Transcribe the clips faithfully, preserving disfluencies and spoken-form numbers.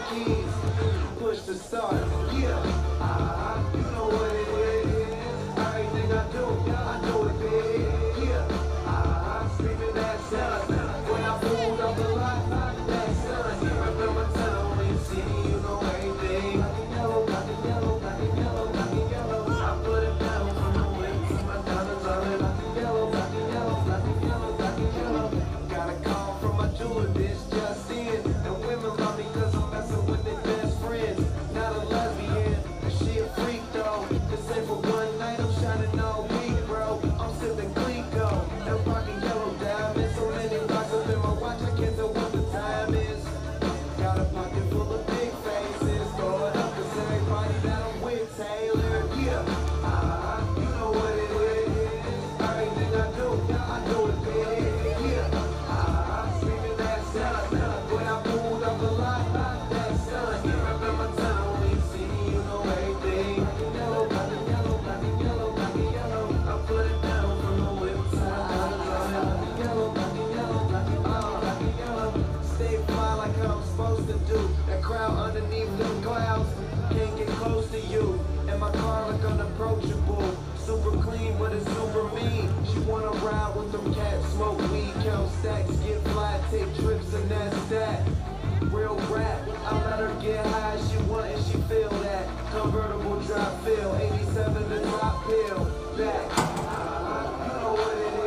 keys, push to start. Yeah, uh, you know what it is. Everything I do, I do it big. Yeah, uh, screaming that sound. When I pulled up the lot, that sun. Remember my town when you see me, you know everything. Black and yellow, black and yellow, black and yellow, black and yellow. I put it down from the whip to my diamonds on it. Black and yellow, black and yellow, black and yellow, black and yellow. Got a call from my jeweler, bitch, just in. And women love me cause I'm messing with their best friends. Not a lesbian, but she a freak though. This ain't for one night, I'm shining all week, bro. I'm sipping Clico and rocking yellow diamonds. So many rocks up in my watch, I can't tell what the time is. Got a pocket full of big faces. Throw it up cause everybody that I'm with, Taylor. Yeah, uh, you know what it is. Everything I do, I do it big. Yeah, uh, screaming that sound. When I pulled up a lot, that sun. Remember my town when you see me, you know everything. Black and yellow, black and yellow, black and yellow, black and yellow. I put it down from the whip to my diamonds on it. Black and yellow, black and yellow, black and yellow, black and yellow. Stay fly like I'm supposed to do. That crowd underneath them clouds can't get close to you. And my car look unapproachable. Super clean, but it's super mean. She wanna ride with them cats, smoke weed, count stacks, get fly, take trips, and that's that. Real rap, I let her get high, she want and she feel that. Convertible drop feel, eighty-seven the drop pill, back. You know what it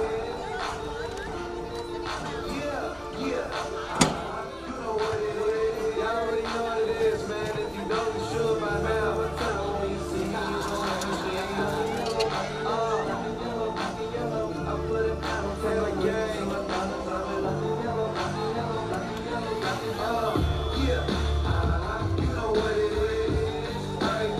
is. Yeah, yeah. You know what it is. Y'all already know what it is, man. If you don't, you should by now. But tell me when you see me, you know everything. Uh, I put it down, Taylor Gang. Uh, yeah, uh, you know what it is.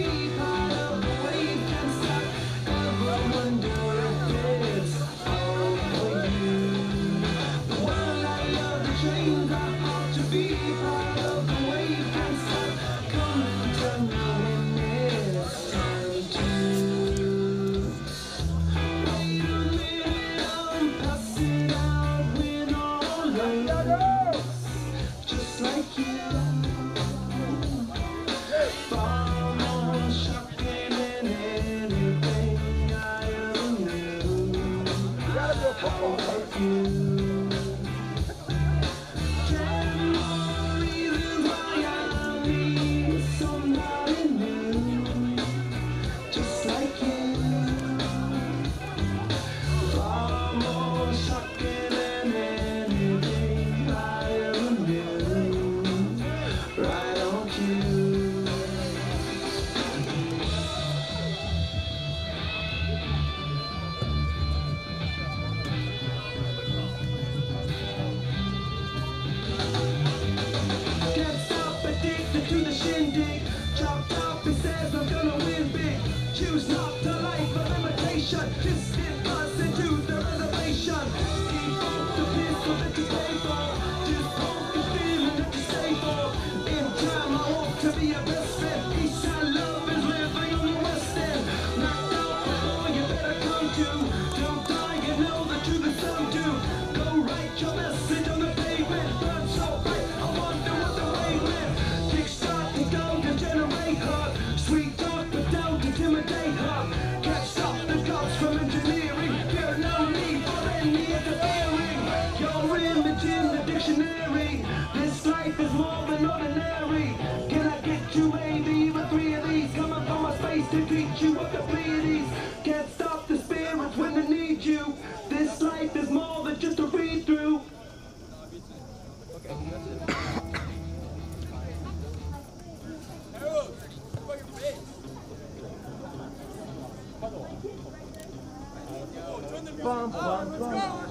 Bum, bum, bum.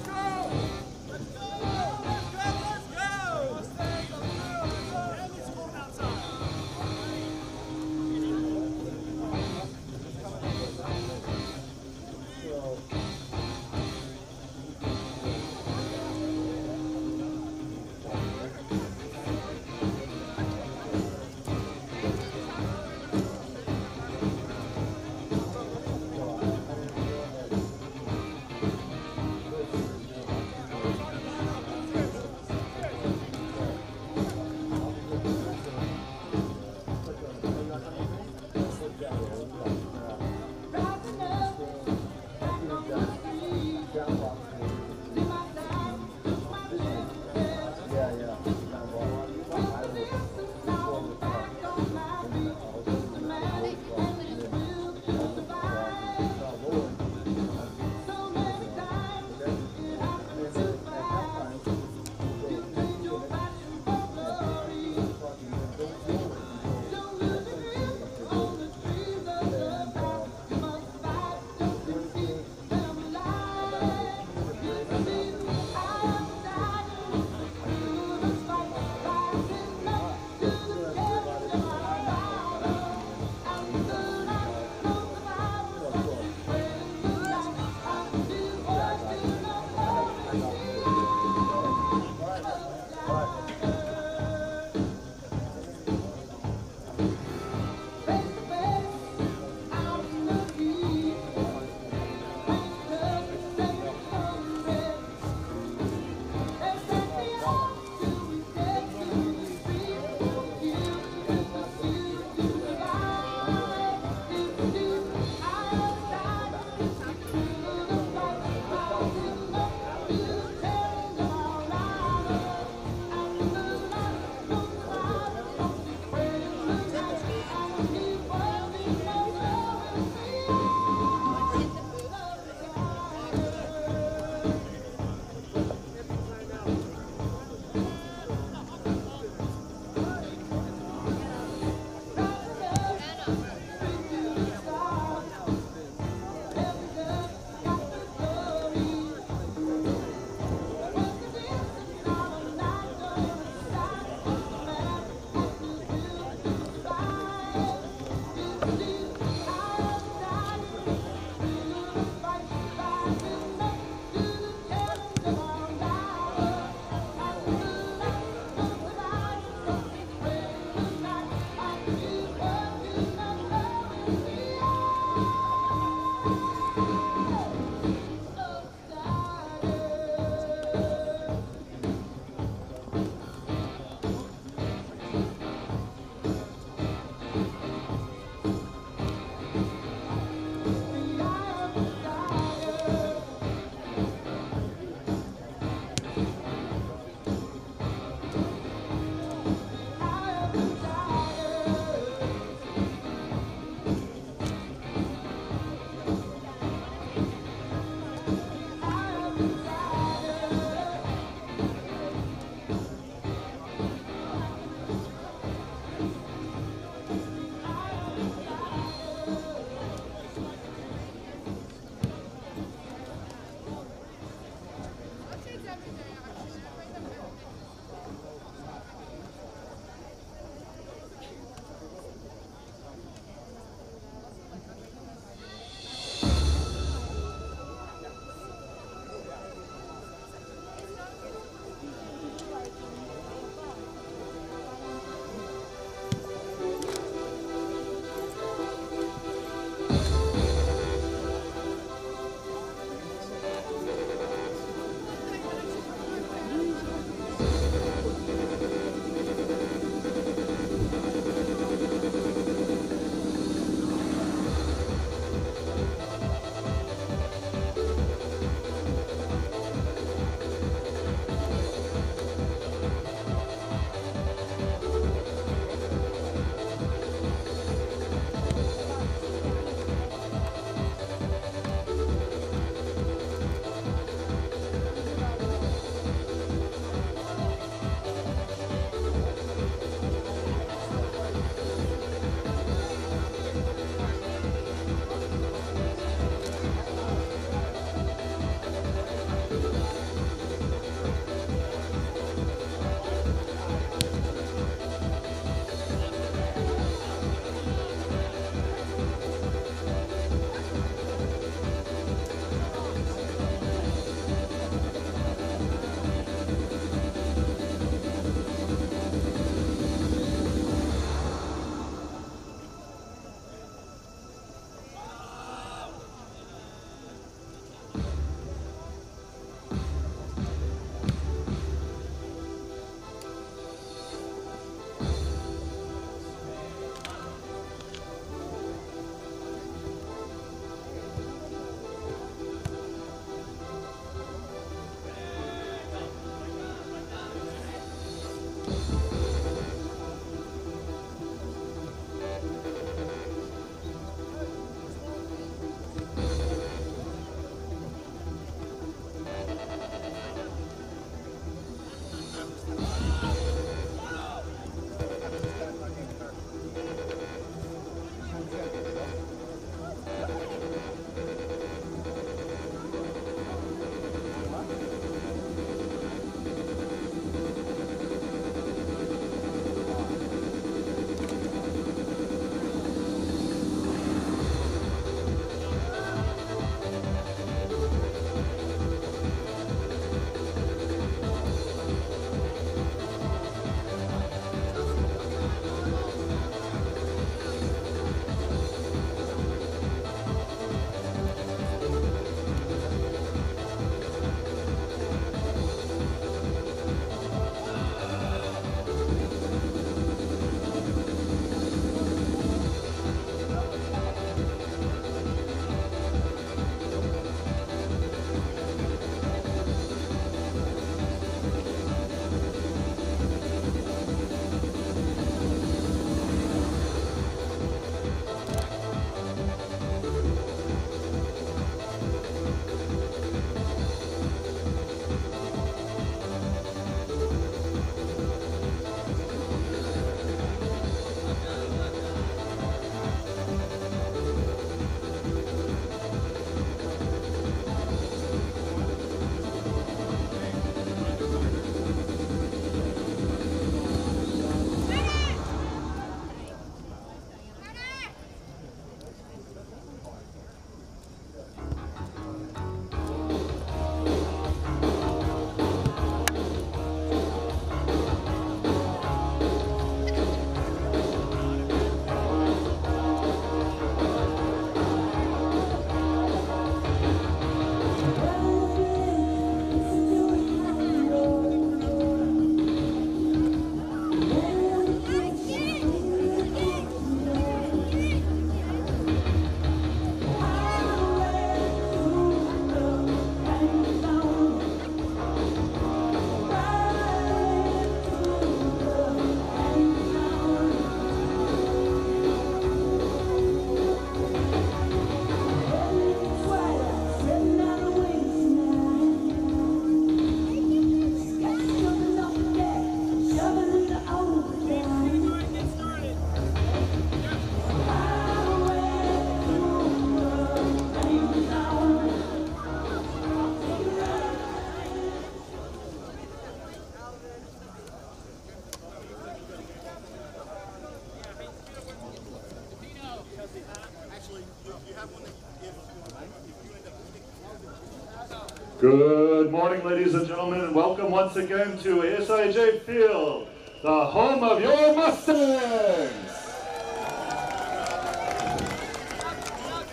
Good morning, ladies and gentlemen, and welcome once again to S I J Field, the home of your Mustangs.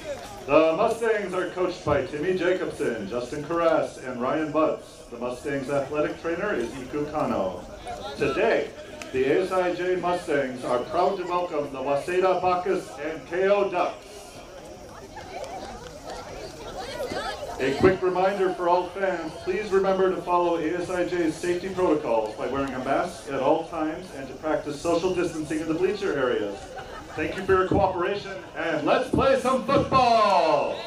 Mustangs are coached by Timmy Jacobson, Justin Carras, and Ryan Butts. The Mustangs athletic trainer is Iku Kano. Today, the A S I J Mustangs are proud to welcome the Waseda Bacchus and Keio Ducks. A quick reminder for all fans, please remember to follow A S I J's safety protocols by wearing a mask at all times and to practice social distancing in the bleacher areas. Thank you for your cooperation, and let's play some football!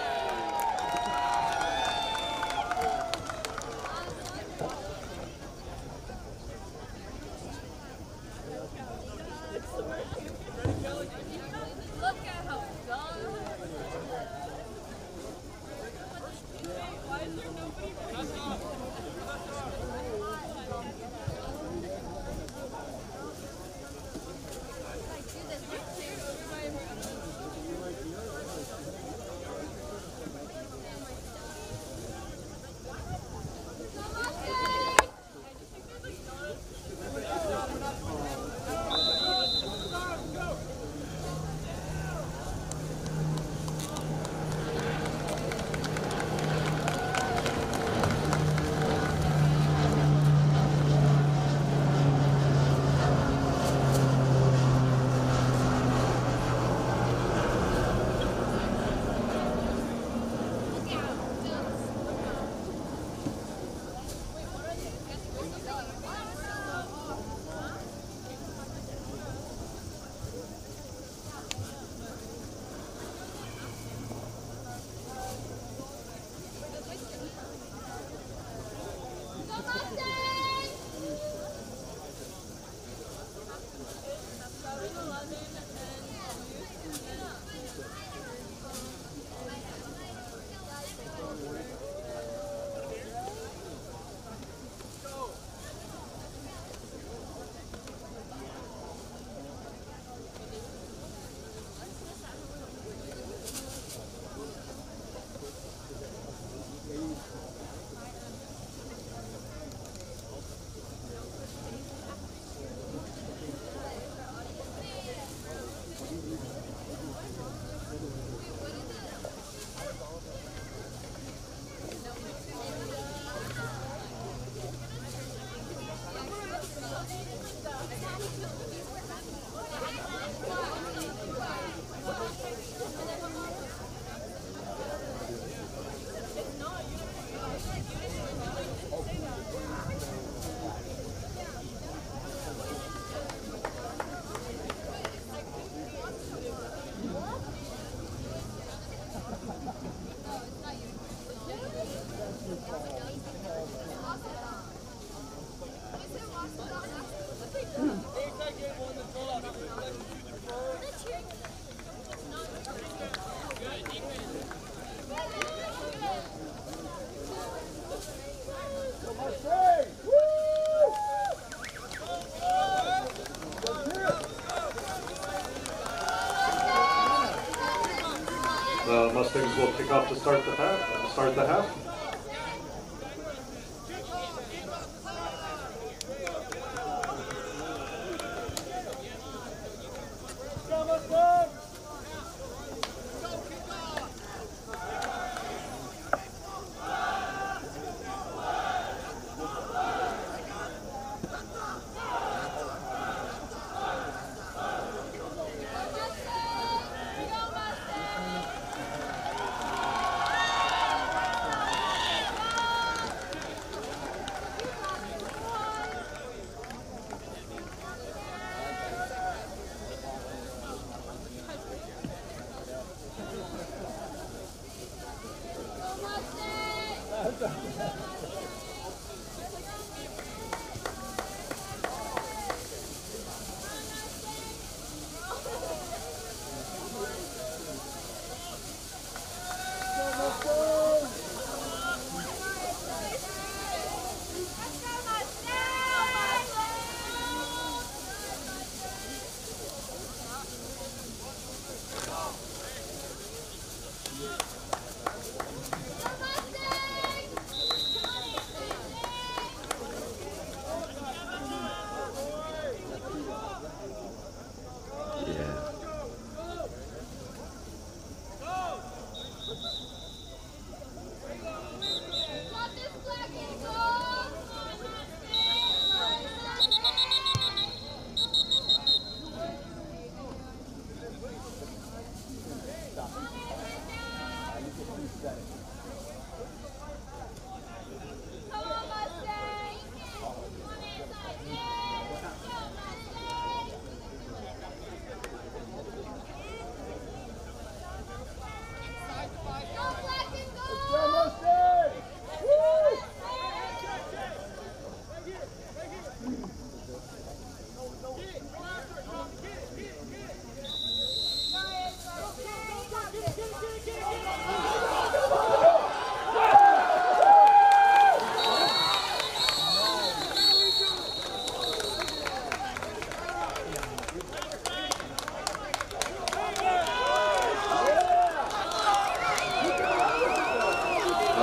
The Mustangs will kick off to start the half. Start the half.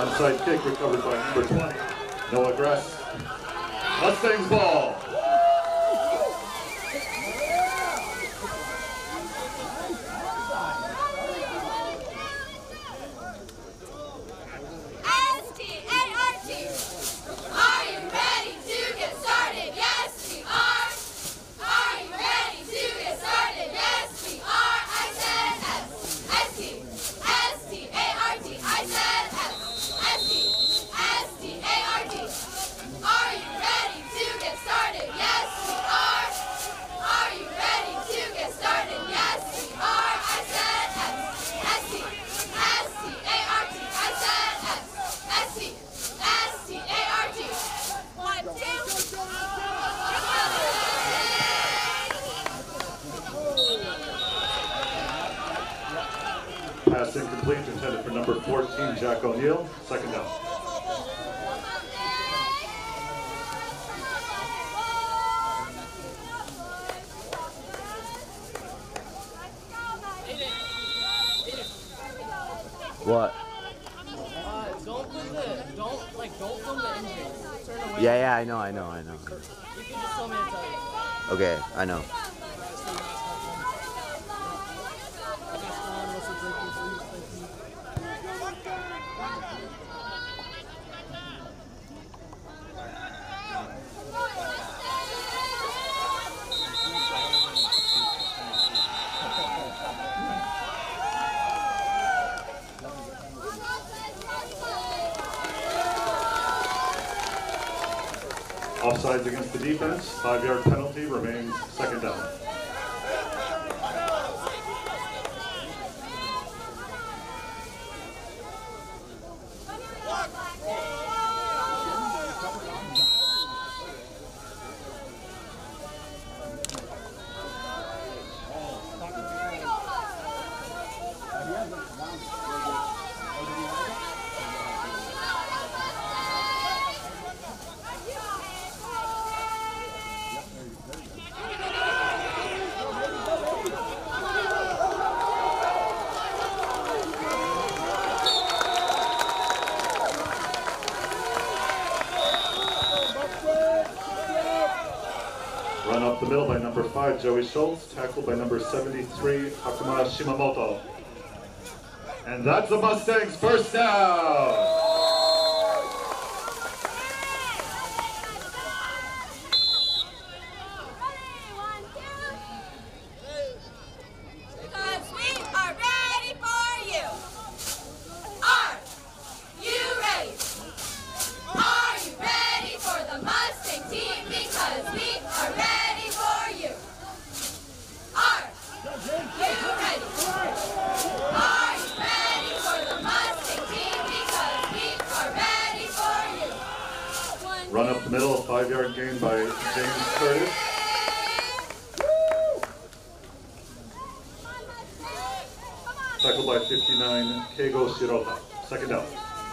Onside kick recovered by number twenty, Noah Gress. Mustangs ball. Pass incomplete, intended for number fourteen, Jack O'Neill. Second down. What? Uh, don't put the, don't, like, don't film the injuries. Turn away. Yeah, yeah, I know, I know, I know. You can just tell me to tell you. Okay, I know. Offsides against the defense, five-yard penalty remains second down. Run up the middle by number five, Joey Schultz, tackled by number seventy-three, Hakuma Shimamoto. And that's the Mustangs' first down. Because we are ready for you. Are you ready? Are you ready for the Mustang team? Because we are ready for you. Are you ready? Are you ready for the Mustang team? Because we are ready for you. Run up the middle, a five-yard gain by James Curtis. Tackled by fifty-nine, Keio Shirota. Second down.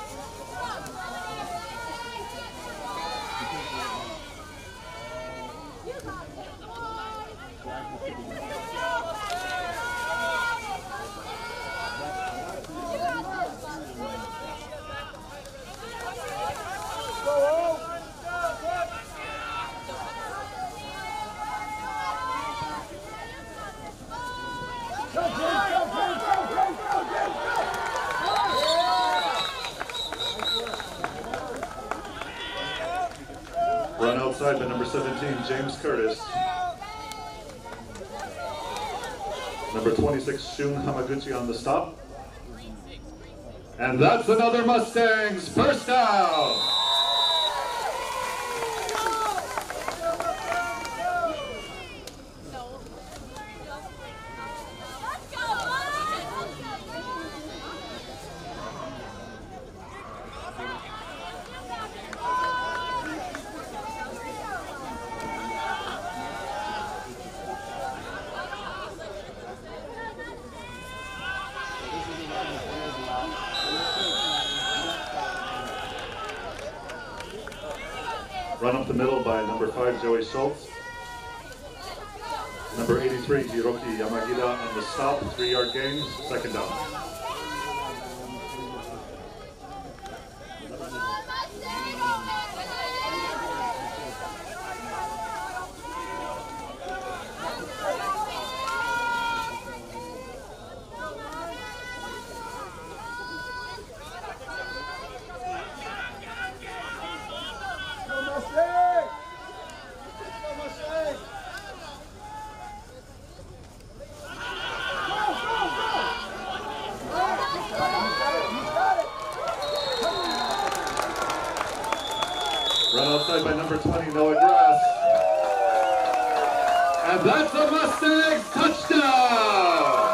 Run outside by number seventeen, James Curtis. Number twenty-six, Shun Hamaguchi on the stop. And that's another Mustangs first down. Run up the middle by number five, Joey Schultz. Number eighty-three, Hiroki Yamagita on the stop, three-yard gain, second down. outside by number twenty, Noah Grass. And that's a Mustangs touchdown!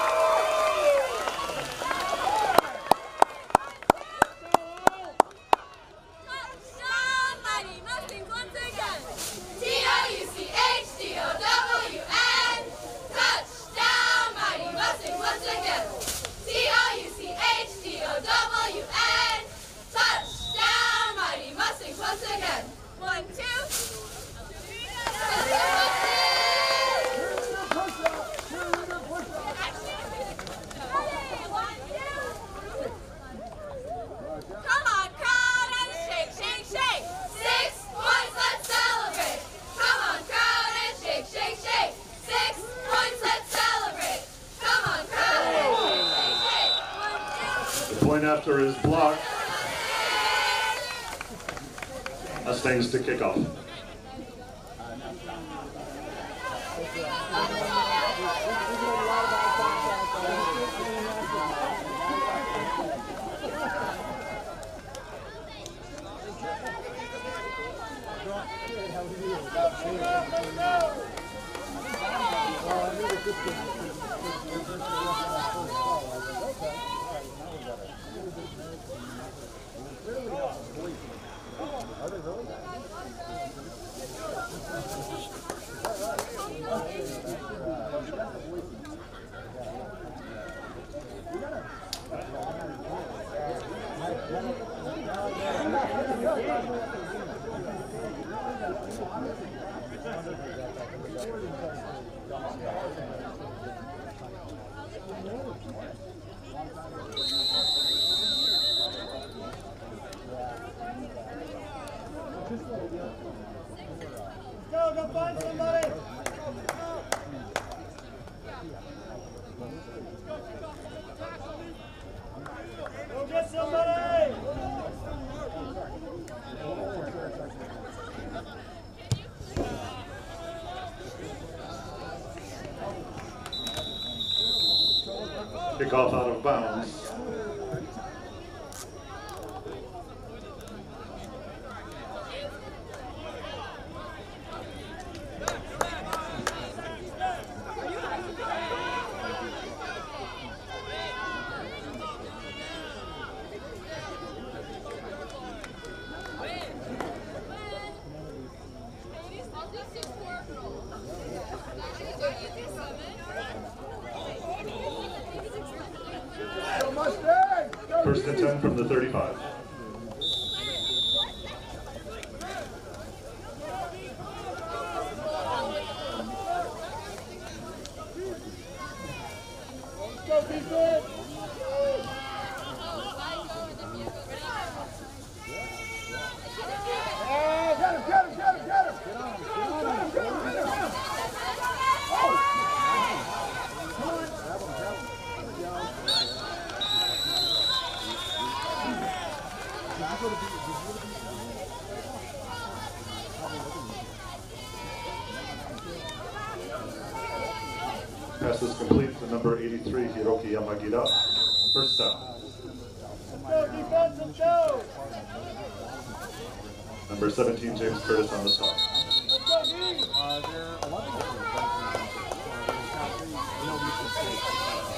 Point after his block. Mustangs to kick off. Go, go find somebody! Go get somebody! Kickoff out of bounds. First and ten from the thirty-five. Go, defense! Oh, get him, get him, get him, get him! Get on, get on, get him, get him, get him! Oh! Come on! Grab him, grab him. Pass is complete to number eighty-three, Hiroki Yamagira. First down. Let's go, defense, let's go! Number seventeen, James Curtis on the stop. Let's go, D! Uh, they're eleven of them. So there's not three, no mistakes.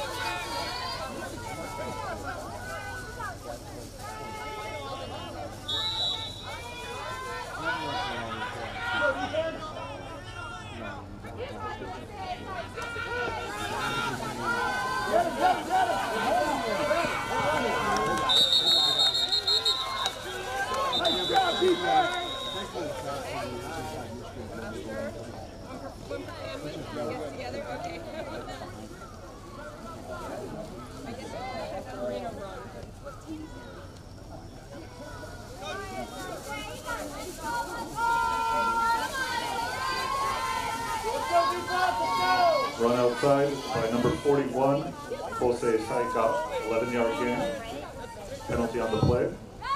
Get him, get him, get him! Nice job, defense! Together, okay. Run outside by number forty-one, Jose Saika, eleven yard gain. Penalty on the play.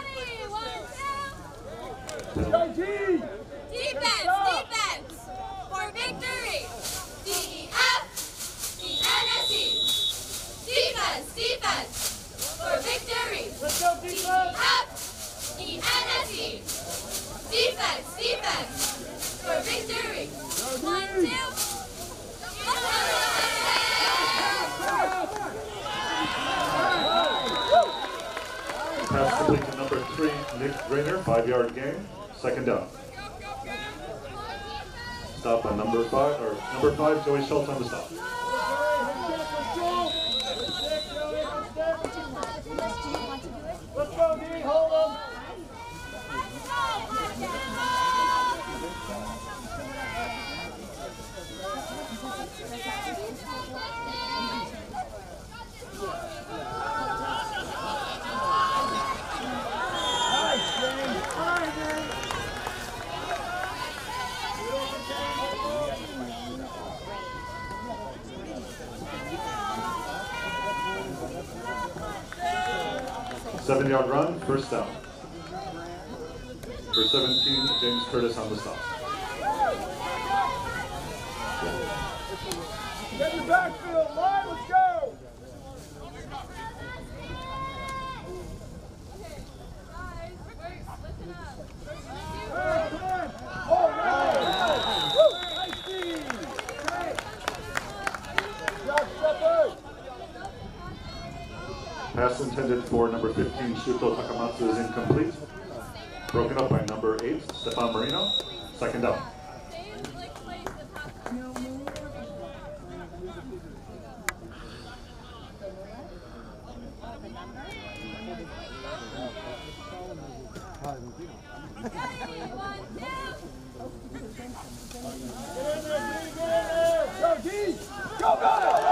Penalty. Defense, defense, for victory. D E F, D N S E. Defense, defense, for victory. Let's go, D E defense! F, D N S E. Defense, defense. For victory. One, two. Pass complete to number three, Nick Grainer, five-yard gain, second down. Stop on number five, or number five, Joey Schultz on the stop. Let's go, D. Hold him. Seven-yard run, first down. For seventeen, James Curtis on the stop. Get the backfield, line, let's go! Pass intended for number fifteen, Shuto Takamatsu, is incomplete. Broken up by number eight, Stefan Marino. Second down. Go, D! Go, go!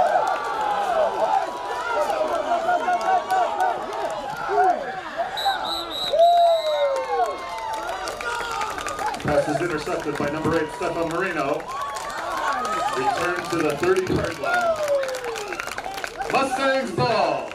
Pass is intercepted by number eight, Stefan Marino. Return to the thirty-yard line. Mustangs ball.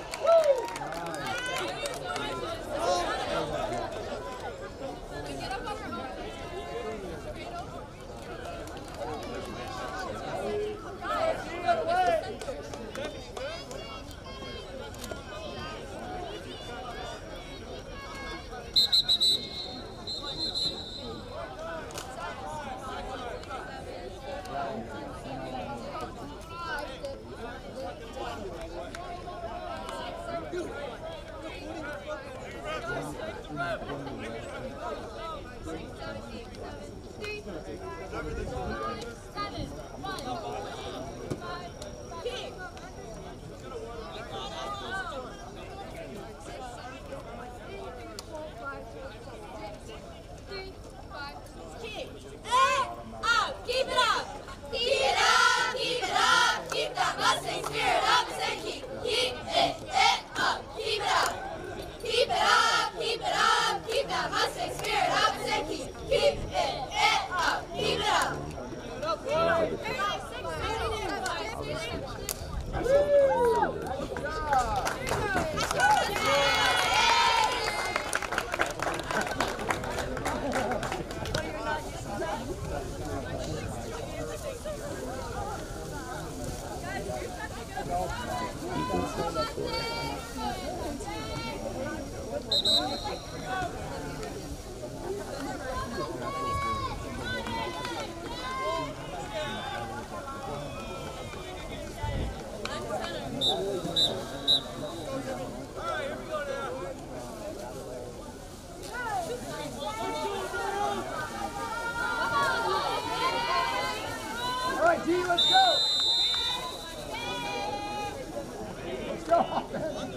All right, D, let's go! Let's go, offense!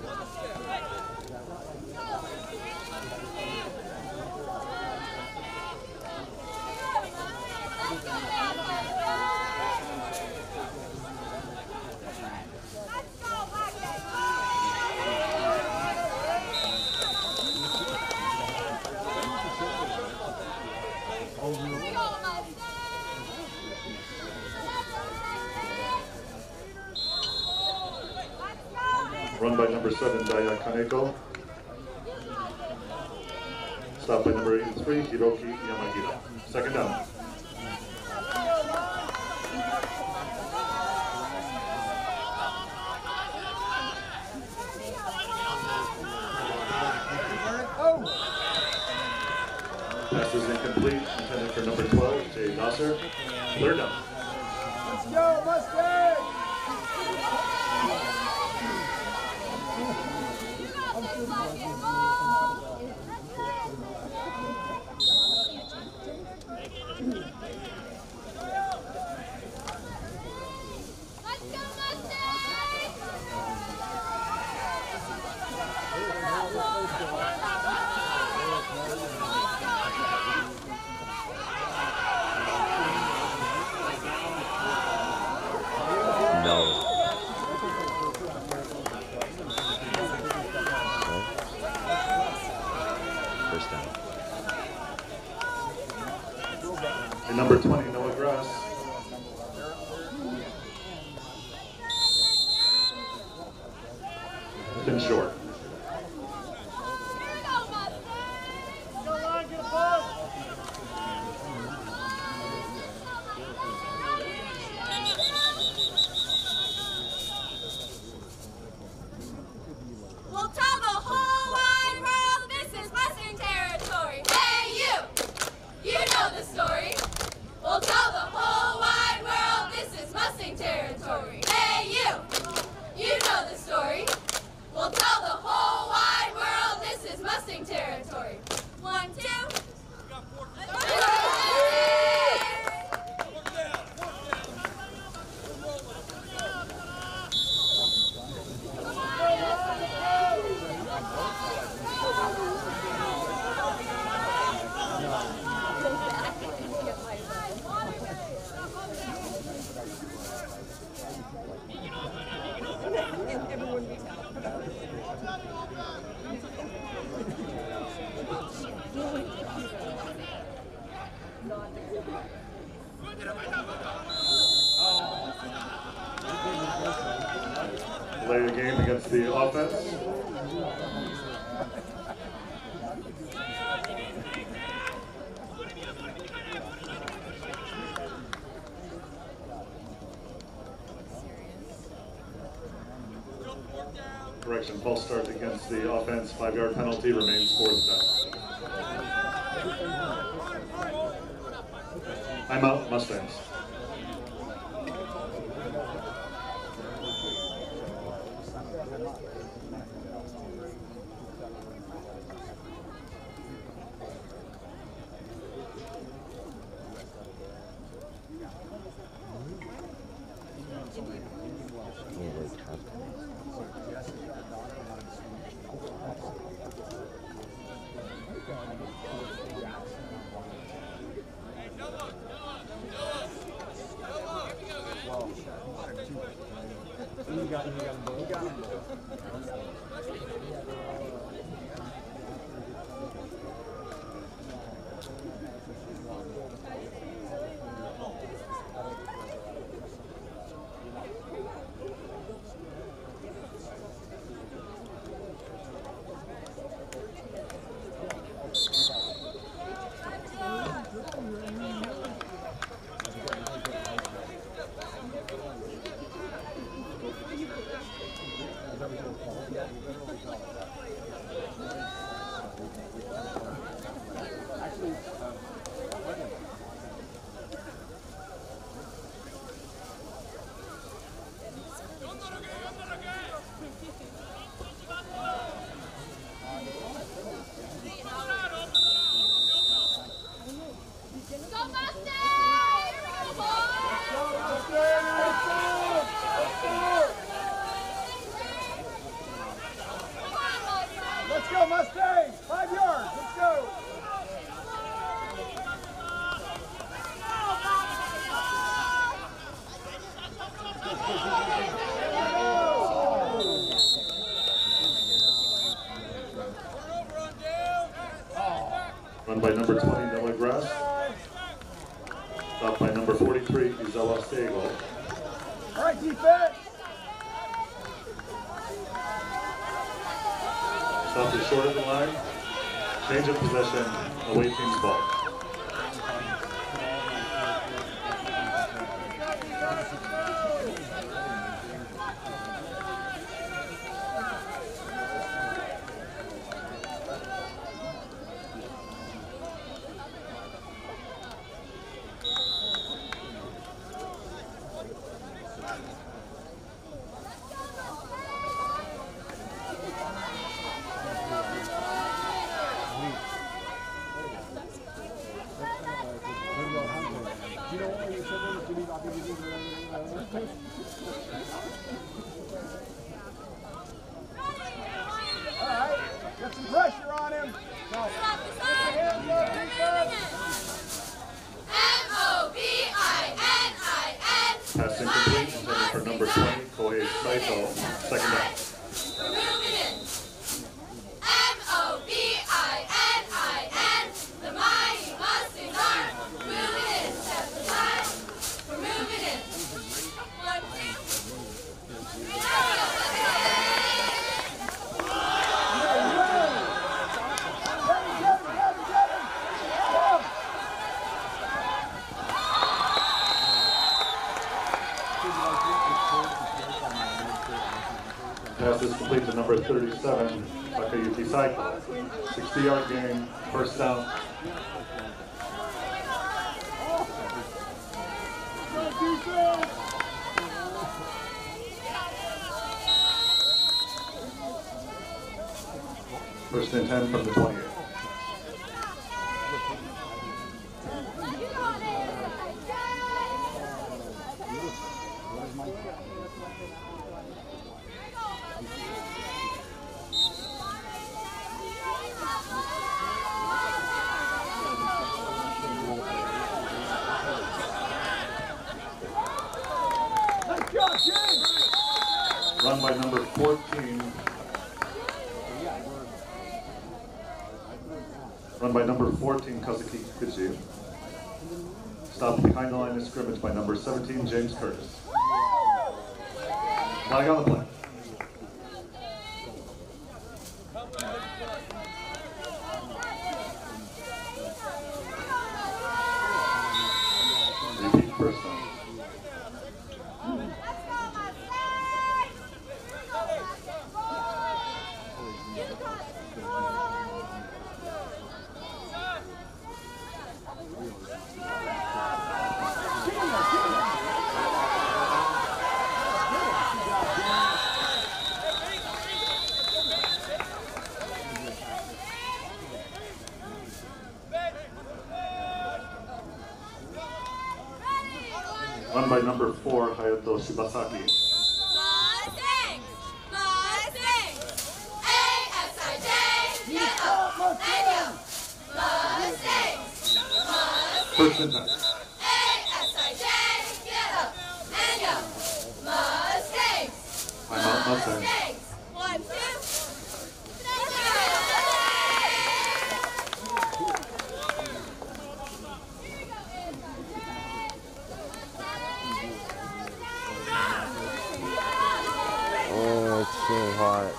Run by number seven, Daya Kaneko. Stop by number eighty-three, Hiroki Yamagita. Second down. Pass is incomplete. Intended for number twelve, Jay Dosser. Third down. Let's go, Mustang! And number twenty, Noah Grass. Been short. We'll tell the whole wide world this is Western territory. Hey, you! You know the story. We'll tell the whole wide world this is Mustang territory. Hey, you! You know the story. We'll tell the whole wide world this is Mustang territory. One, two. Play the game against the offense. Correction, false start against the offense. Five-yard penalty remains fourth down. Timeout, Mustangs. Let's go, Mustangs! Five yards, let's go! Run by number twenty, Noah Grass. Stopped by number forty-three, Isela Stagel. All right, defense! Stopped is short of the line. Change of possession, away team's ball. call, second down. We're moving in. M O V I N I N. The mighty Mustangs are moving in. Step aside. We're moving in. One, two, three, go. Pass is complete to number thirty-seven, Keio cycle. sixty yard gain, first down. First and ten from the twenty-eight. Run by number fourteen. Run by number fourteen, Kazuki Kuji. Stopped behind the line of scrimmage by number seventeen, James Curtis. Flag on the play. Repeat first down. Run by number four, Hayato Shibasaki. Mustangs! Mustangs! A S I J! Get up! And go! Mustangs! Mustangs! First and ten. A S I J! Get up! And go! Mustangs! I'm out, Mustangs. Mustangs! One, two, Oh, it's so hot.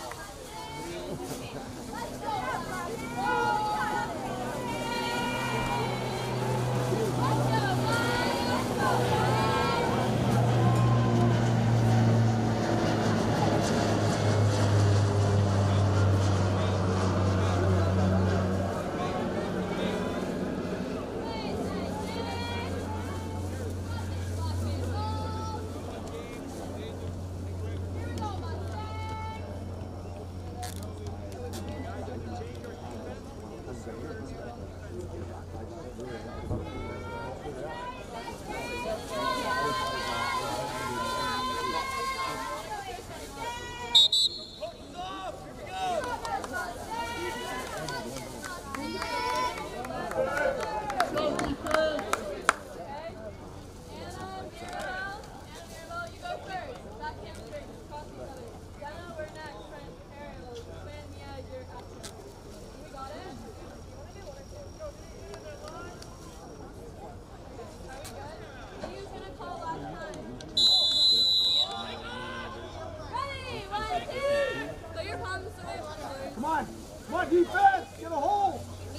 Come on, come on, defense, get a hold.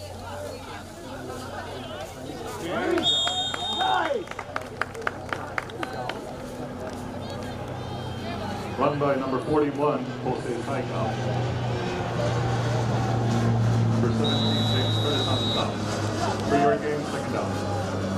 Nice. Run by number forty-one, Jose Saikao. Number seventeen, James Curtis on the stop. Three yard gain, second down.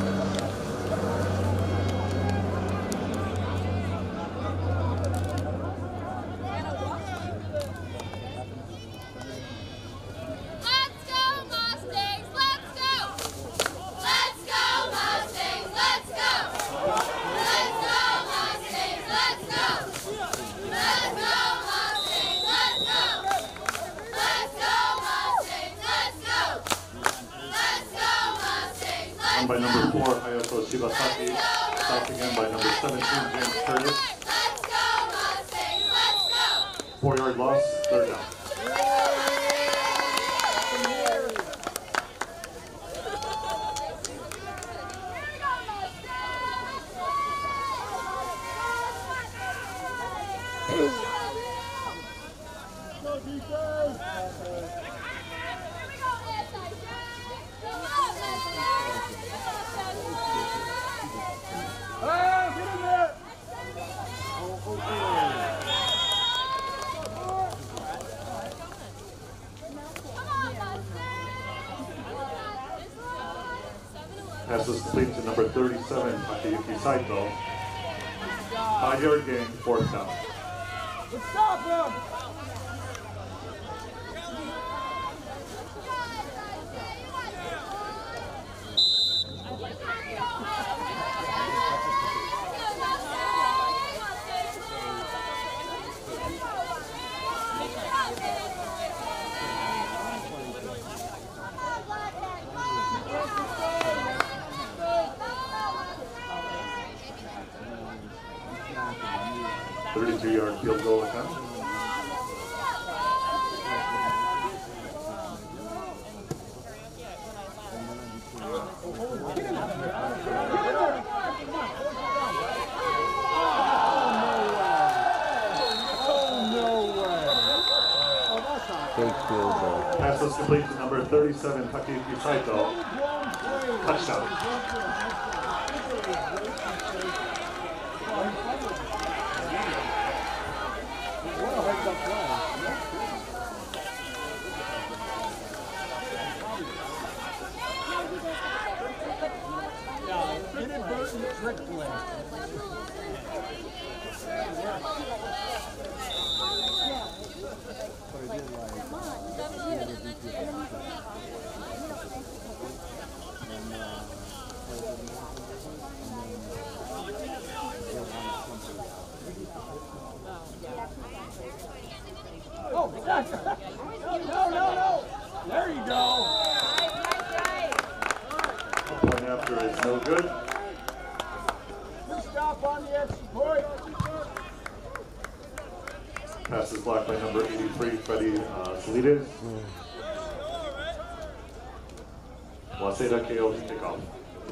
By number four, Hayato Shibasaki. Stopped again by number seventeen, James Curtis. let's go, Mustangs! Four-yard loss, third down. Pass is complete to number thirty-seven, Takayuki Saito. Five-yard gain, fourth down. Let's stop him! thirty-two-yard field goal attempt. Pass is complete to number thirty-seven, Takayuki Saito. Touchdown. Oh, no, no, no! There you go! Point after is no good. Good stop on the extra point. Pass is blocked by number eighty-three, Freddie uh, Salides. Waseda Keio to kick off.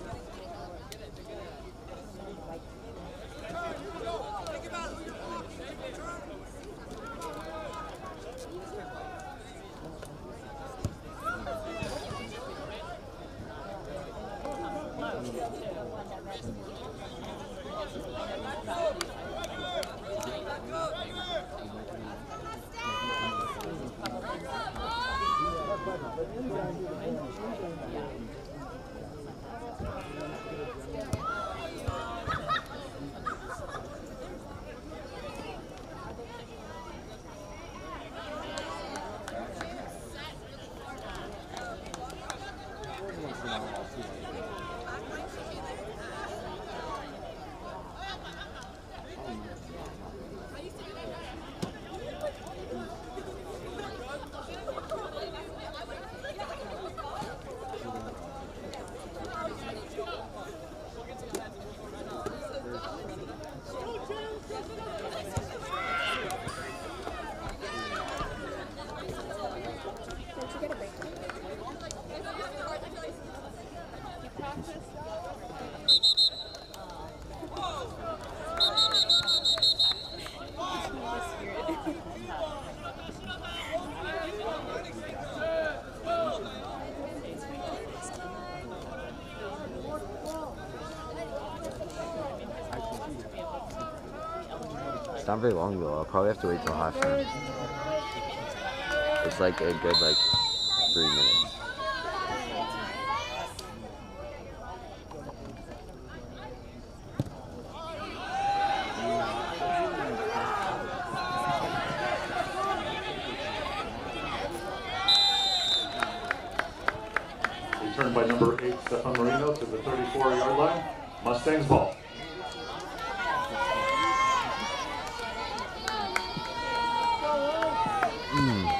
It's not very long though. I'll probably have to wait till halftime. It's like a good like three minutes. Returned by number eight, Stefan Marino, to the thirty-four-yard line. Mustangs ball. Mm.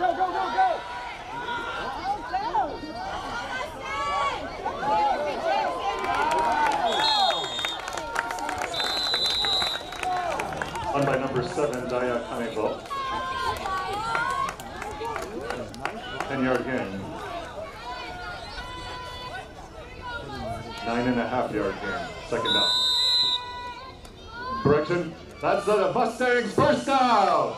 go, go, go, go! Won by number seven, Daya Kaneko. ten yard gain. Nine and a half yard gain. Second down. Correction, that's the Mustangs first down.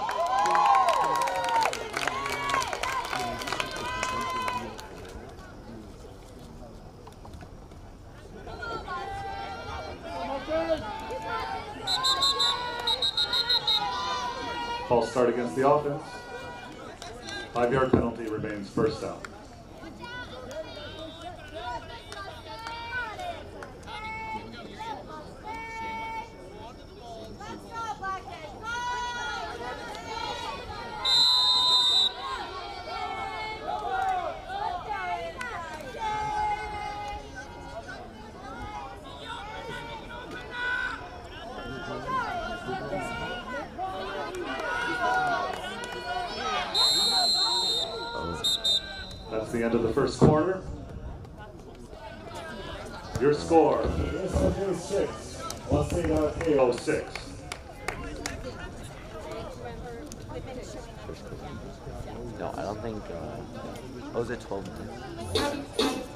False start against the offense. Five yard penalty remains first down. That's the end of the first quarter. Your score, S I J six, Waseda Keio six. No, I don't think. Uh, oh, was it twelve minutes?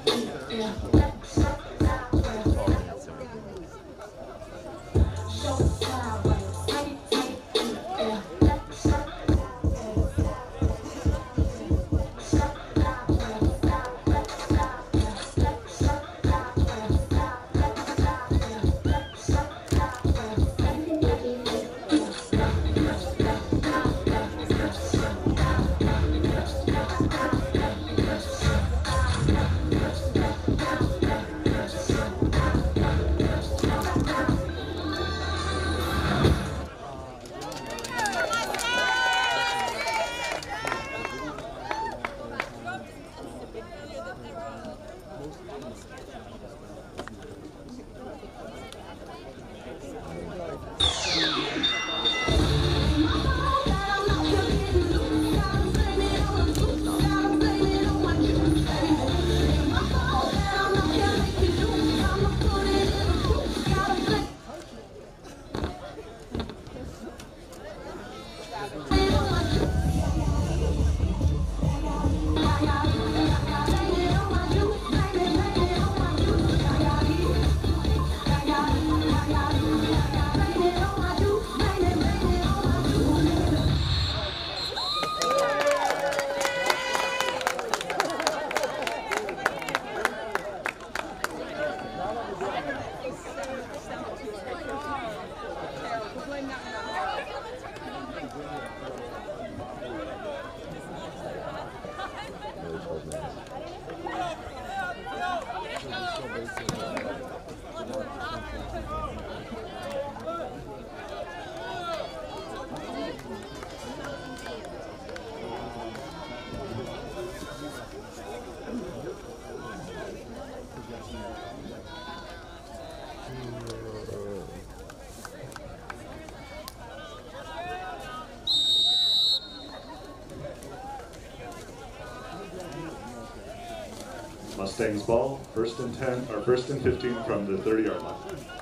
Mustangs ball, first and ten, or first and fifteen from the thirty yard line.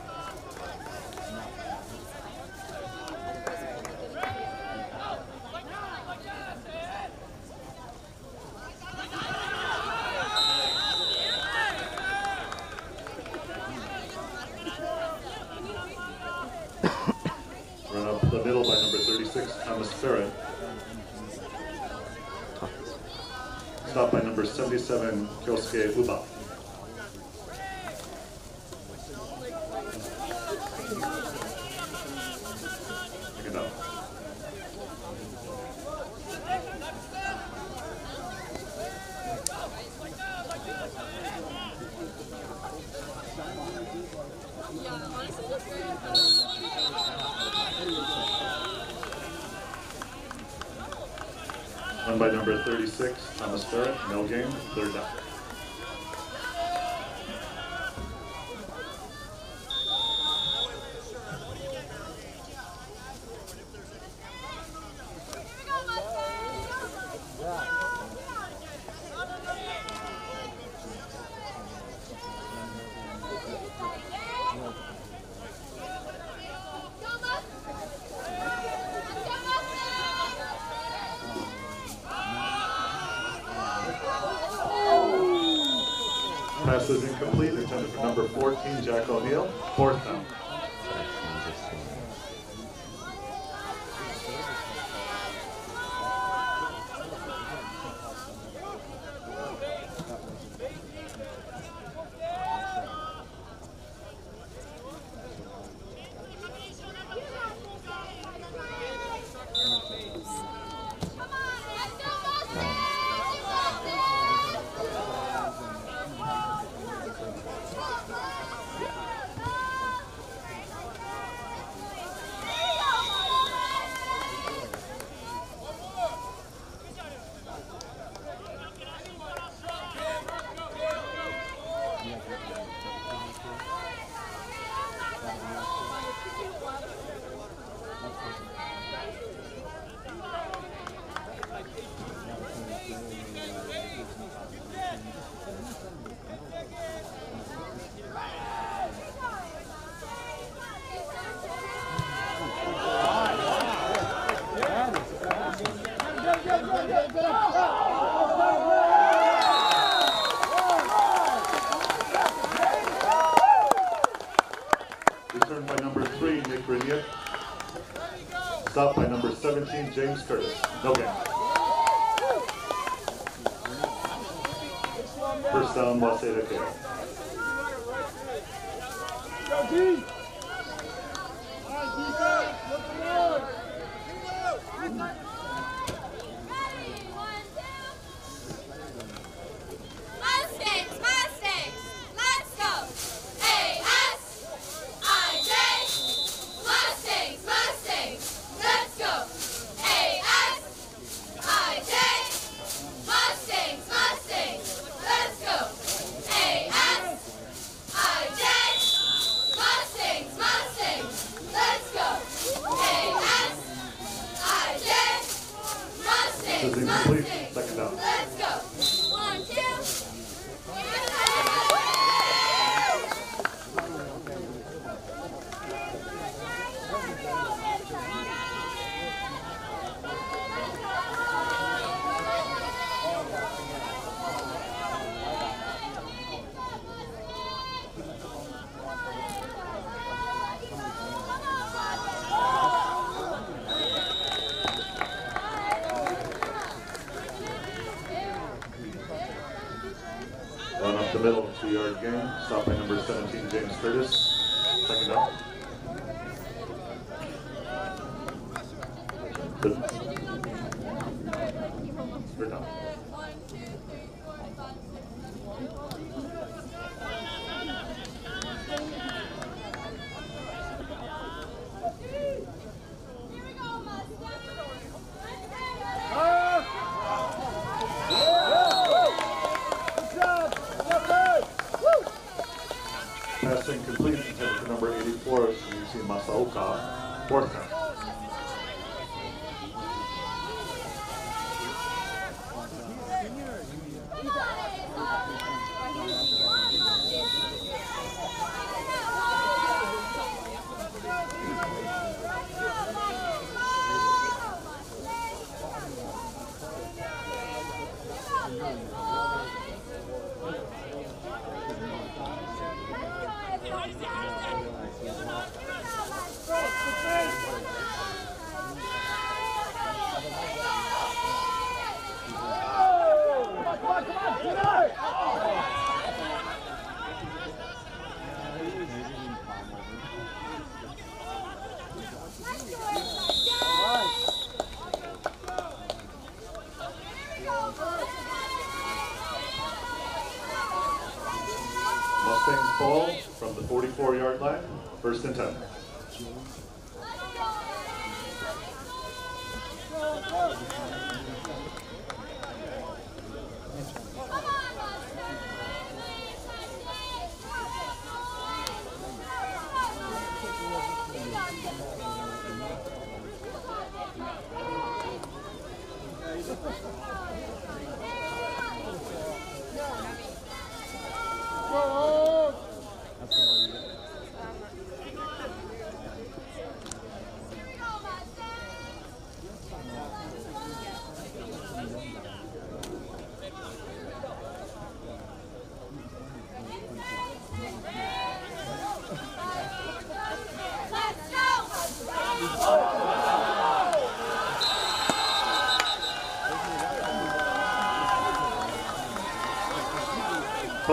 Run up the middle by number thirty-six, Thomas Ferret. Stop by number seventy-seven, Kyosuke Uba. Take it up. Run by number thirty-six, Thomas Ferret, no gain, third down. Yeah. complete, intended for number fourteen, Jack O'Neill, fourth down. Returned by number three, Nick Grenier. Stopped by number seventeen, James Curtis. No gain. First down, Waseda Keio. Go, D! All right, defense, look forward! Mustangs, Mustangs, let's go! A S I J, Mustangs, Mustangs, let's go! A S I J, Mustangs, Mustangs, let's go! A S I J, Mustangs, Mustangs, let's go! A S I J, This is Mustangs, incomplete. Mustangs, Second down. let's go! One, two. Run up the middle, two-yard gain. Stopped by number seventeen, James Curtis. Second down. Good. Third down. Passing complete, intended for number eighty-four, Shinichi Masaoka. Fourth down. Mustangs ball from the forty-four-yard line, first and ten.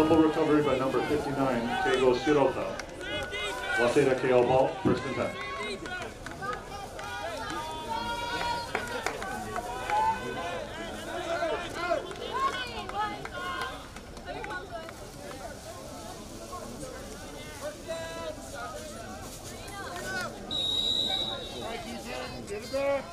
fumble recovery by number fifty-nine, Keio Shirota. Waseda Keio ball, first and ten. Get it there.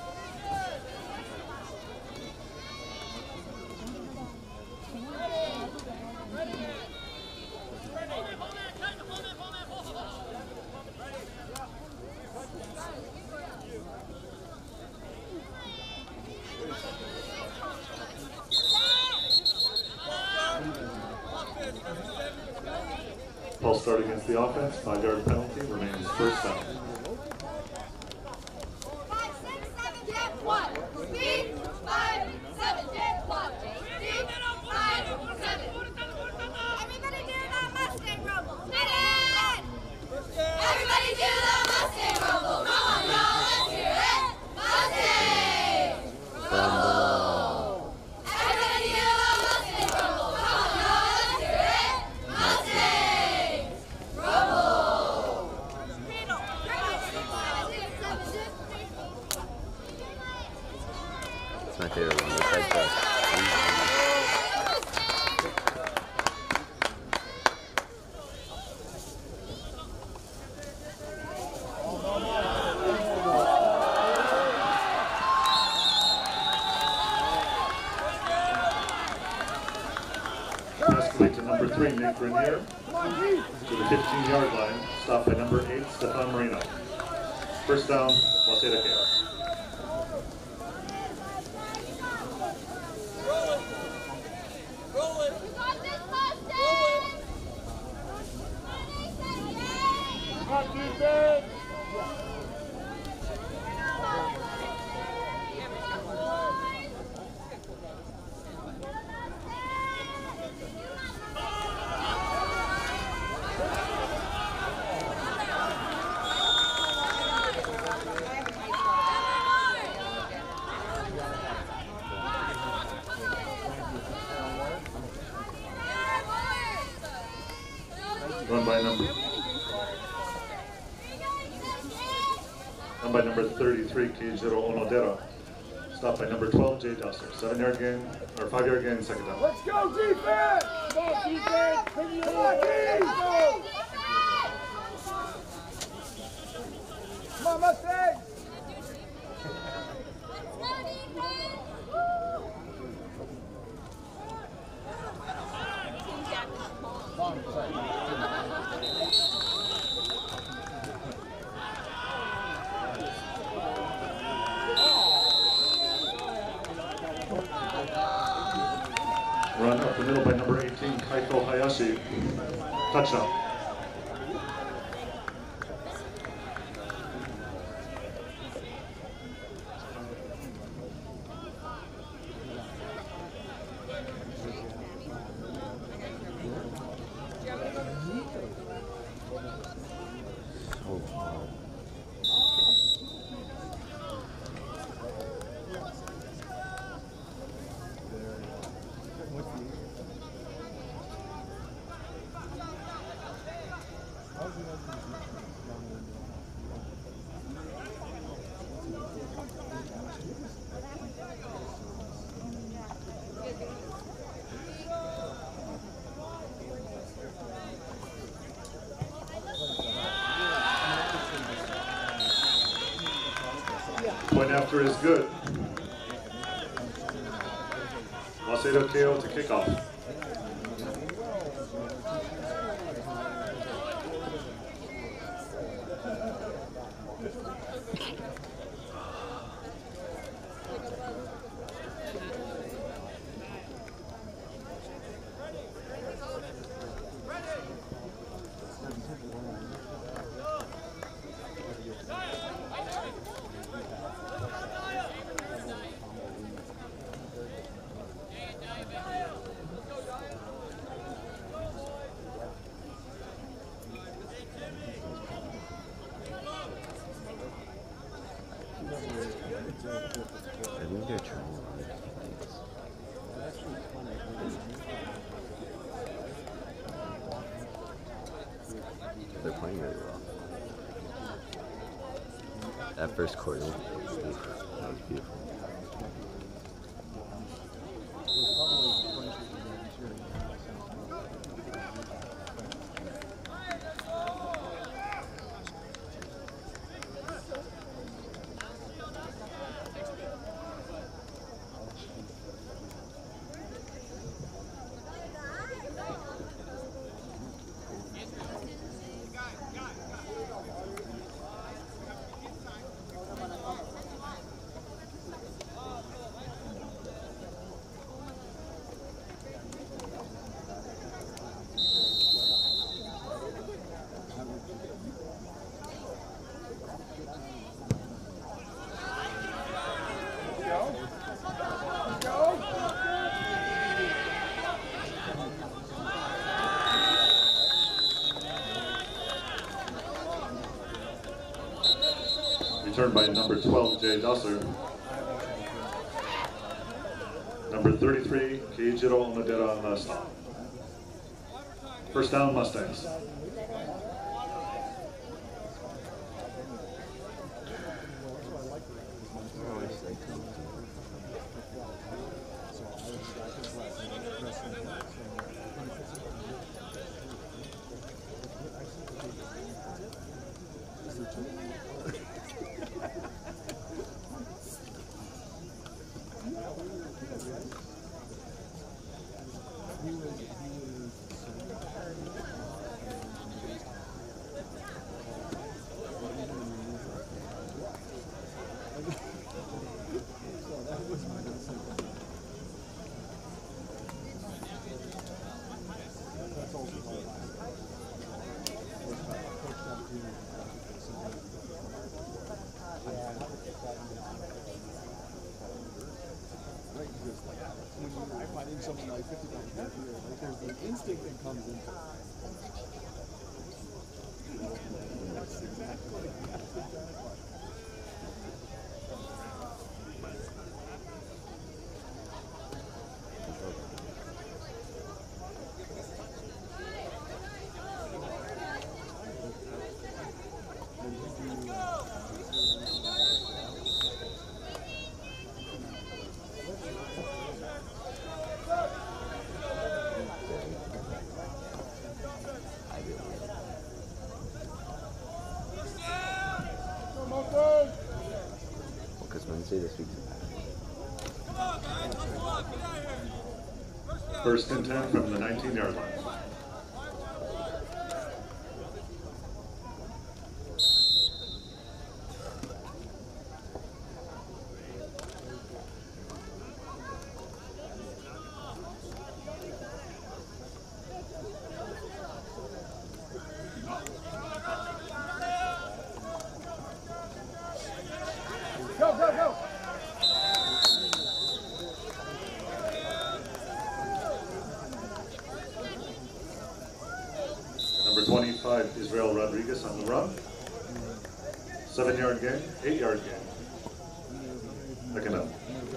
False start against the offense, five-yard penalty, remains first down. Five, six, seven, ten, one. Speed, five, seven, ten, one. Speed, five, seven. Everybody do the Mustang rumble. Get it! Everybody do the Mustang rumble. Come on, y'all, let's hear it. Mustang rumble. Everybody do the Mustang rumble. Come on, y'all, let's hear it. Mustang rumble. That's my favorite one. The side thrust. Pass complete to number three, Nick Grenier, to the fifteen-yard line, stopped by number eight, Stefan Marino. First down, Waseda Keio. Hot defense. Run by number Run by number thirty-three, Keijiro Onodera. Stopped by number twelve, Jay Dusser. Seven-yard gain, or five-yard gain, second down. Let's go defense. Come on defense. Come on defense. Come on Mustang. Run up the middle by number eighteen, Kaito Hayashi. Touchdown. Point after is good. Waseda Keio to kick off. They're playing really well. That first quarter, oof, that was beautiful. Returned by number twelve, Jay Dusser. Number thirty-three, Keio Madera on the stop. First down, Mustangs. Something like fifty pounds heavier, like there's the instinct that comes into it. That's exactly that's exactly. Because Wednesday this week's First and ten from the nineteen yard line. Go, go, go! Number twenty-five, Israel Rodriguez on the run. Seven yard gain, eight yard gain. Second up.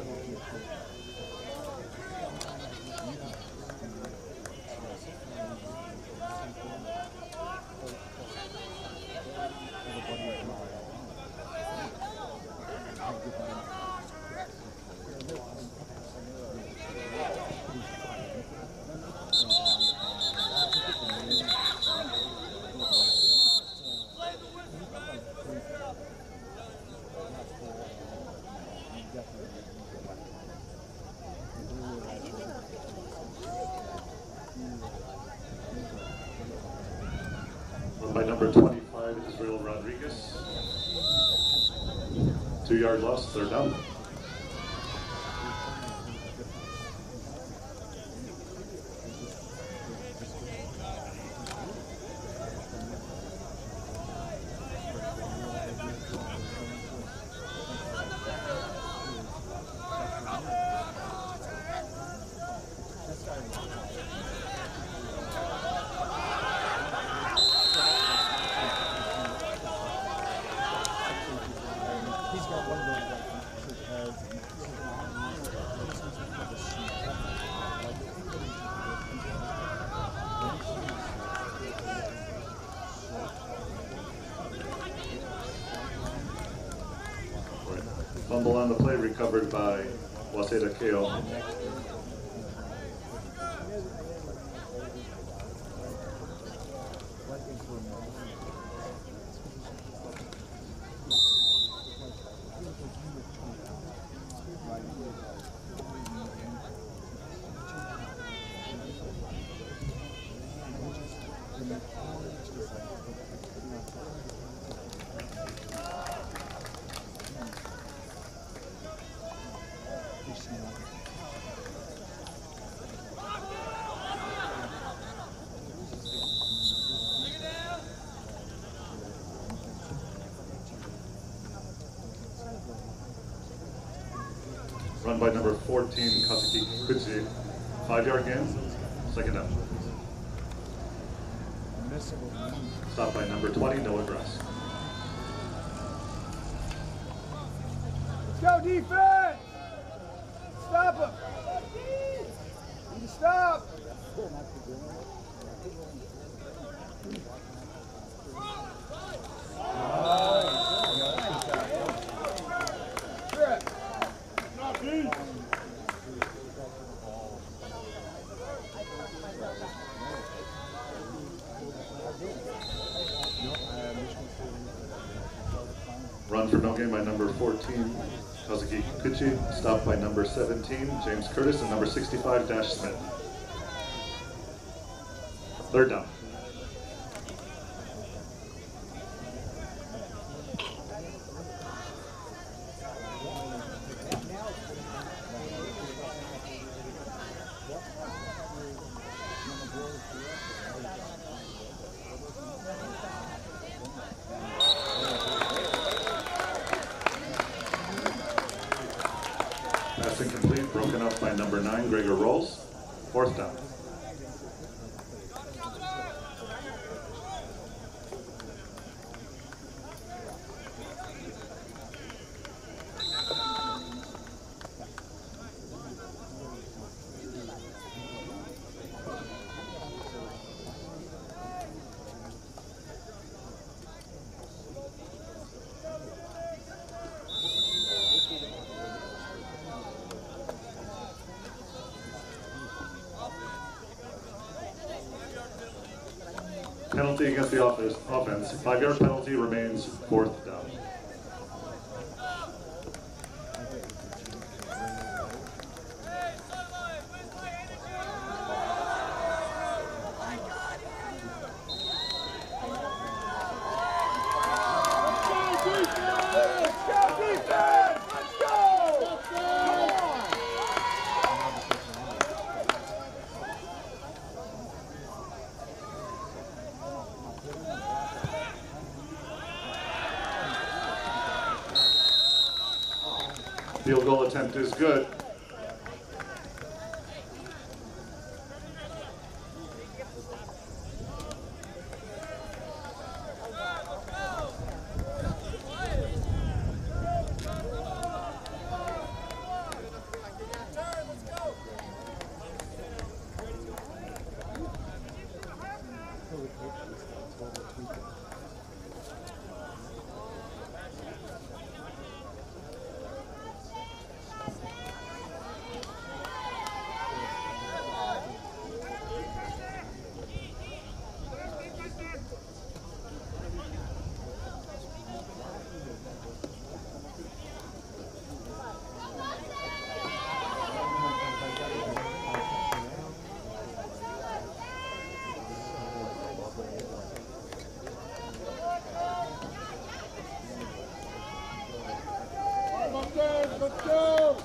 By number twenty-five, Israel Rodriguez. Two yard loss, third down. Fumble on the play recovered by Waseda Keio. Run by number fourteen, Kazuki Kuchi. Five-yard gain, second down. Stop by number twenty, Noah Grass. Let's go, defense! Stop him! Need to stop! Run for no gain by number fourteen, Kazuki Kuchi. Stopped by number seventeen, James Curtis, and number sixty-five, Dash Smith. Third down. Pass incomplete, broken up by number nine, Gregor Rolls. Fourth down. Penalty against the office, offense. Five-yard penalty remains fourth down. Field goal attempt is good. Let's go!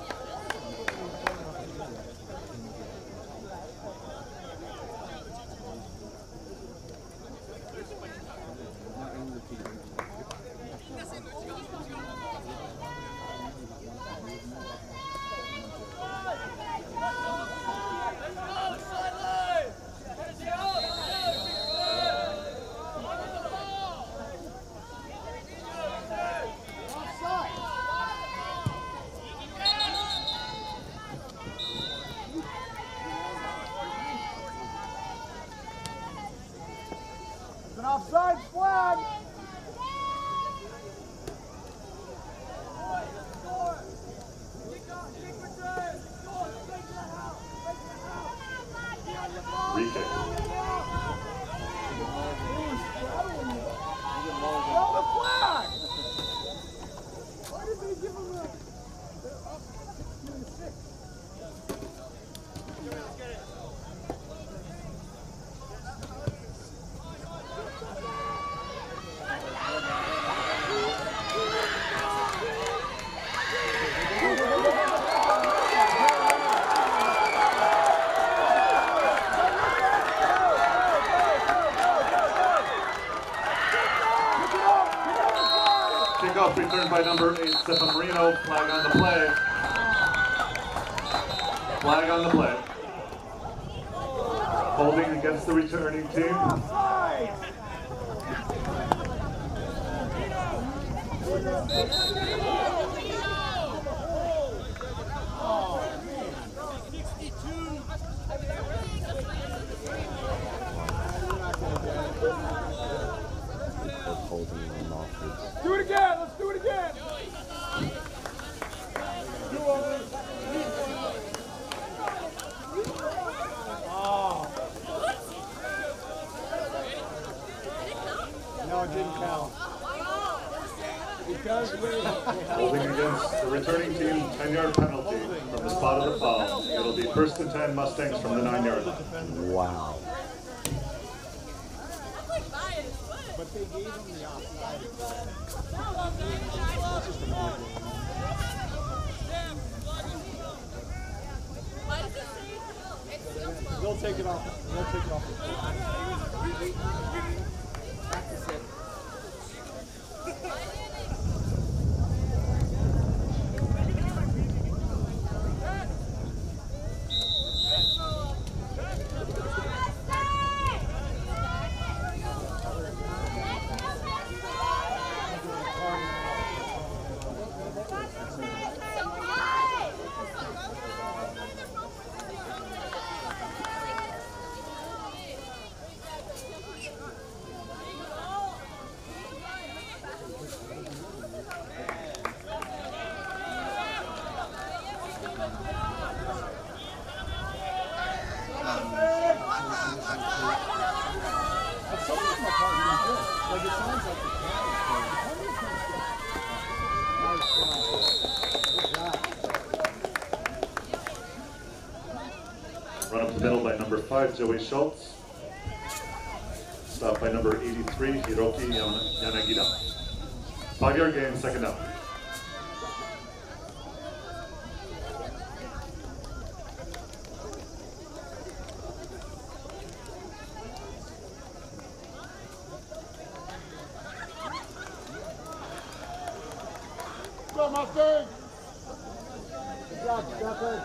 An offside flag. Free kick. Throw the flag! Why did they give him a... They're up sixteen to six. Kickoff returned by number eight, Sept Marino. Flag on the play. Flag on the play. Holding against the returning team. Do it again! Let's do it again! Do over. Oh. No, it didn't count. Because we... Holding against the returning team, ten-yard penalty from the spot of the foul. It'll be first and ten Mustangs from the nine-yard line. Wow. But they gave him the offside. They'll take it off. They'll take it off. Practice it. Run up the middle by number five, Joey Schultz. Stop by number eighty-three, Hiroki Yanagida. Five-yard gain, second down. Go, Mustang! Good job, Jeffrey.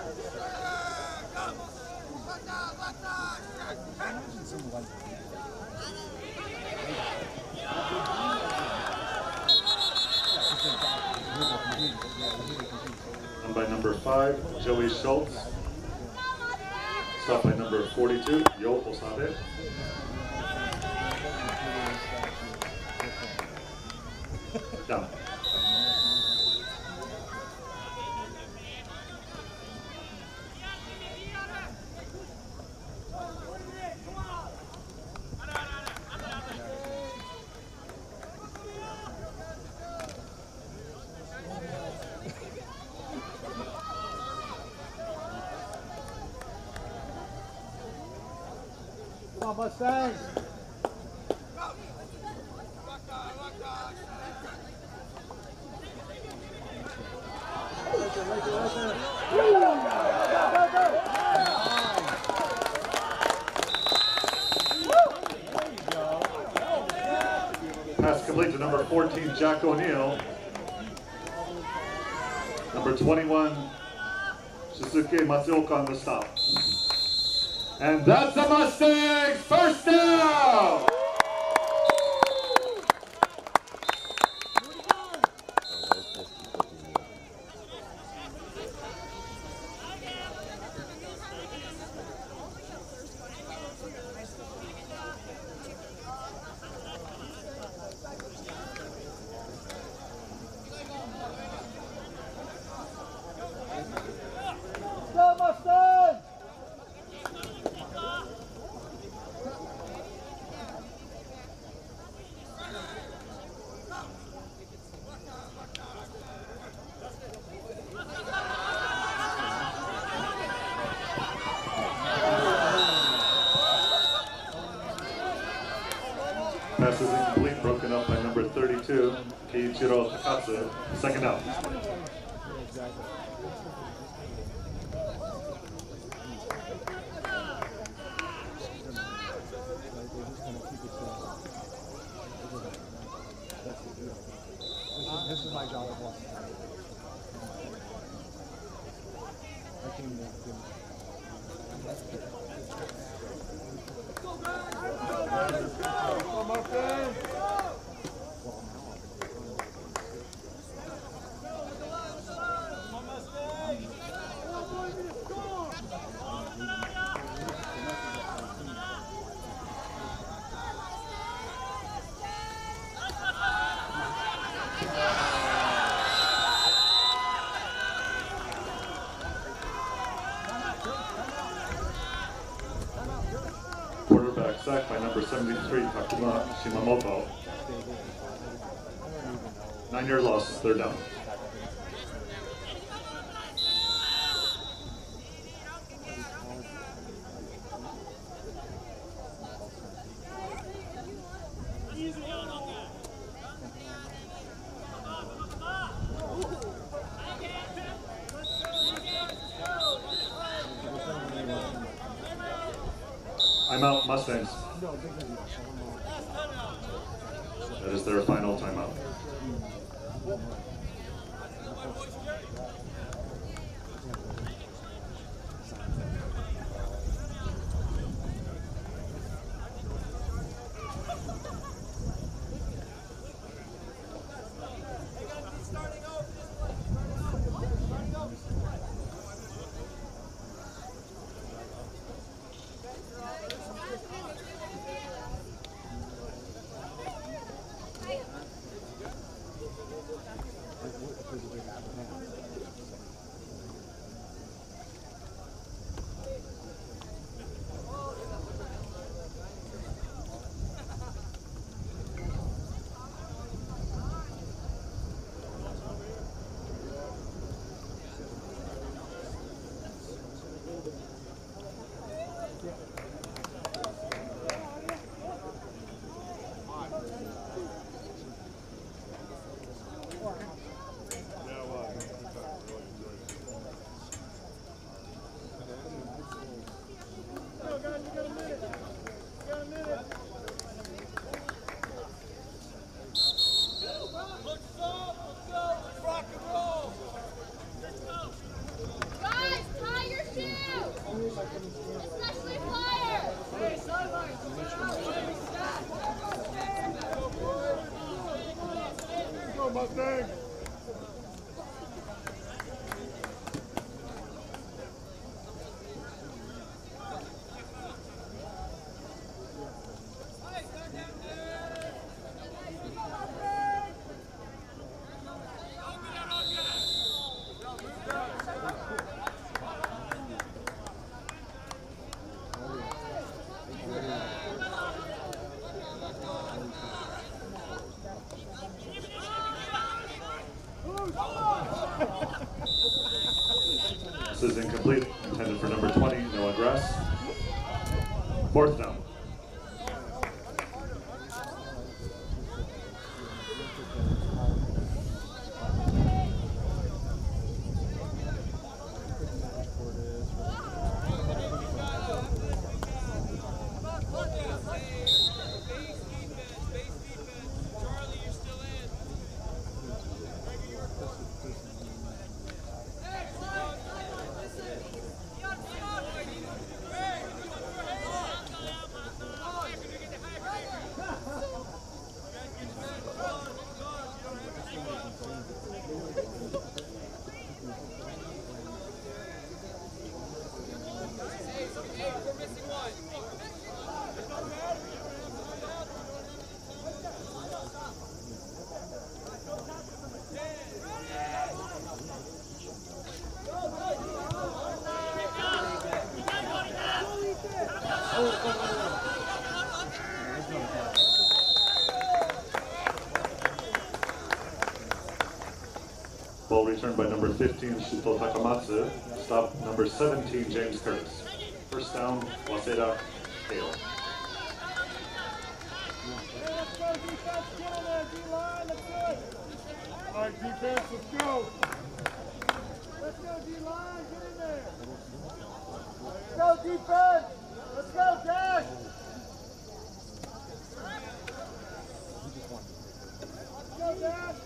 Run by number five, Joey Schultz. Stop by number forty-two, Yo Osabe. Down. Come on, Mustangs! Pass complete to number fourteen, Jack O'Neill. Number twenty-one, Shizuke Matsuoka on the stop. And that's the Mustangs first down! Pass is incomplete, broken up by number thirty-two, Keiichiro Takatsu. Second down. Exactly. This is my job at Waseda. I came to do Come up there. Quarterback sacked by number seventy-three, Takuma Shimamoto. Nine-yard loss, third down. Timeout, Mustangs. That is their final timeout. Mustang! This is incomplete, intended for number twenty, Noah Grass. Fourth down. Ball returned by number fifteen, Shuto Takamatsu. Stop number seventeen, James Curtis. First down, Waseda, Keio. All right, defense, let's go. Let's go, D-line, get in there. Let's go, defense. Let's go, Dash. Let's go, Dash.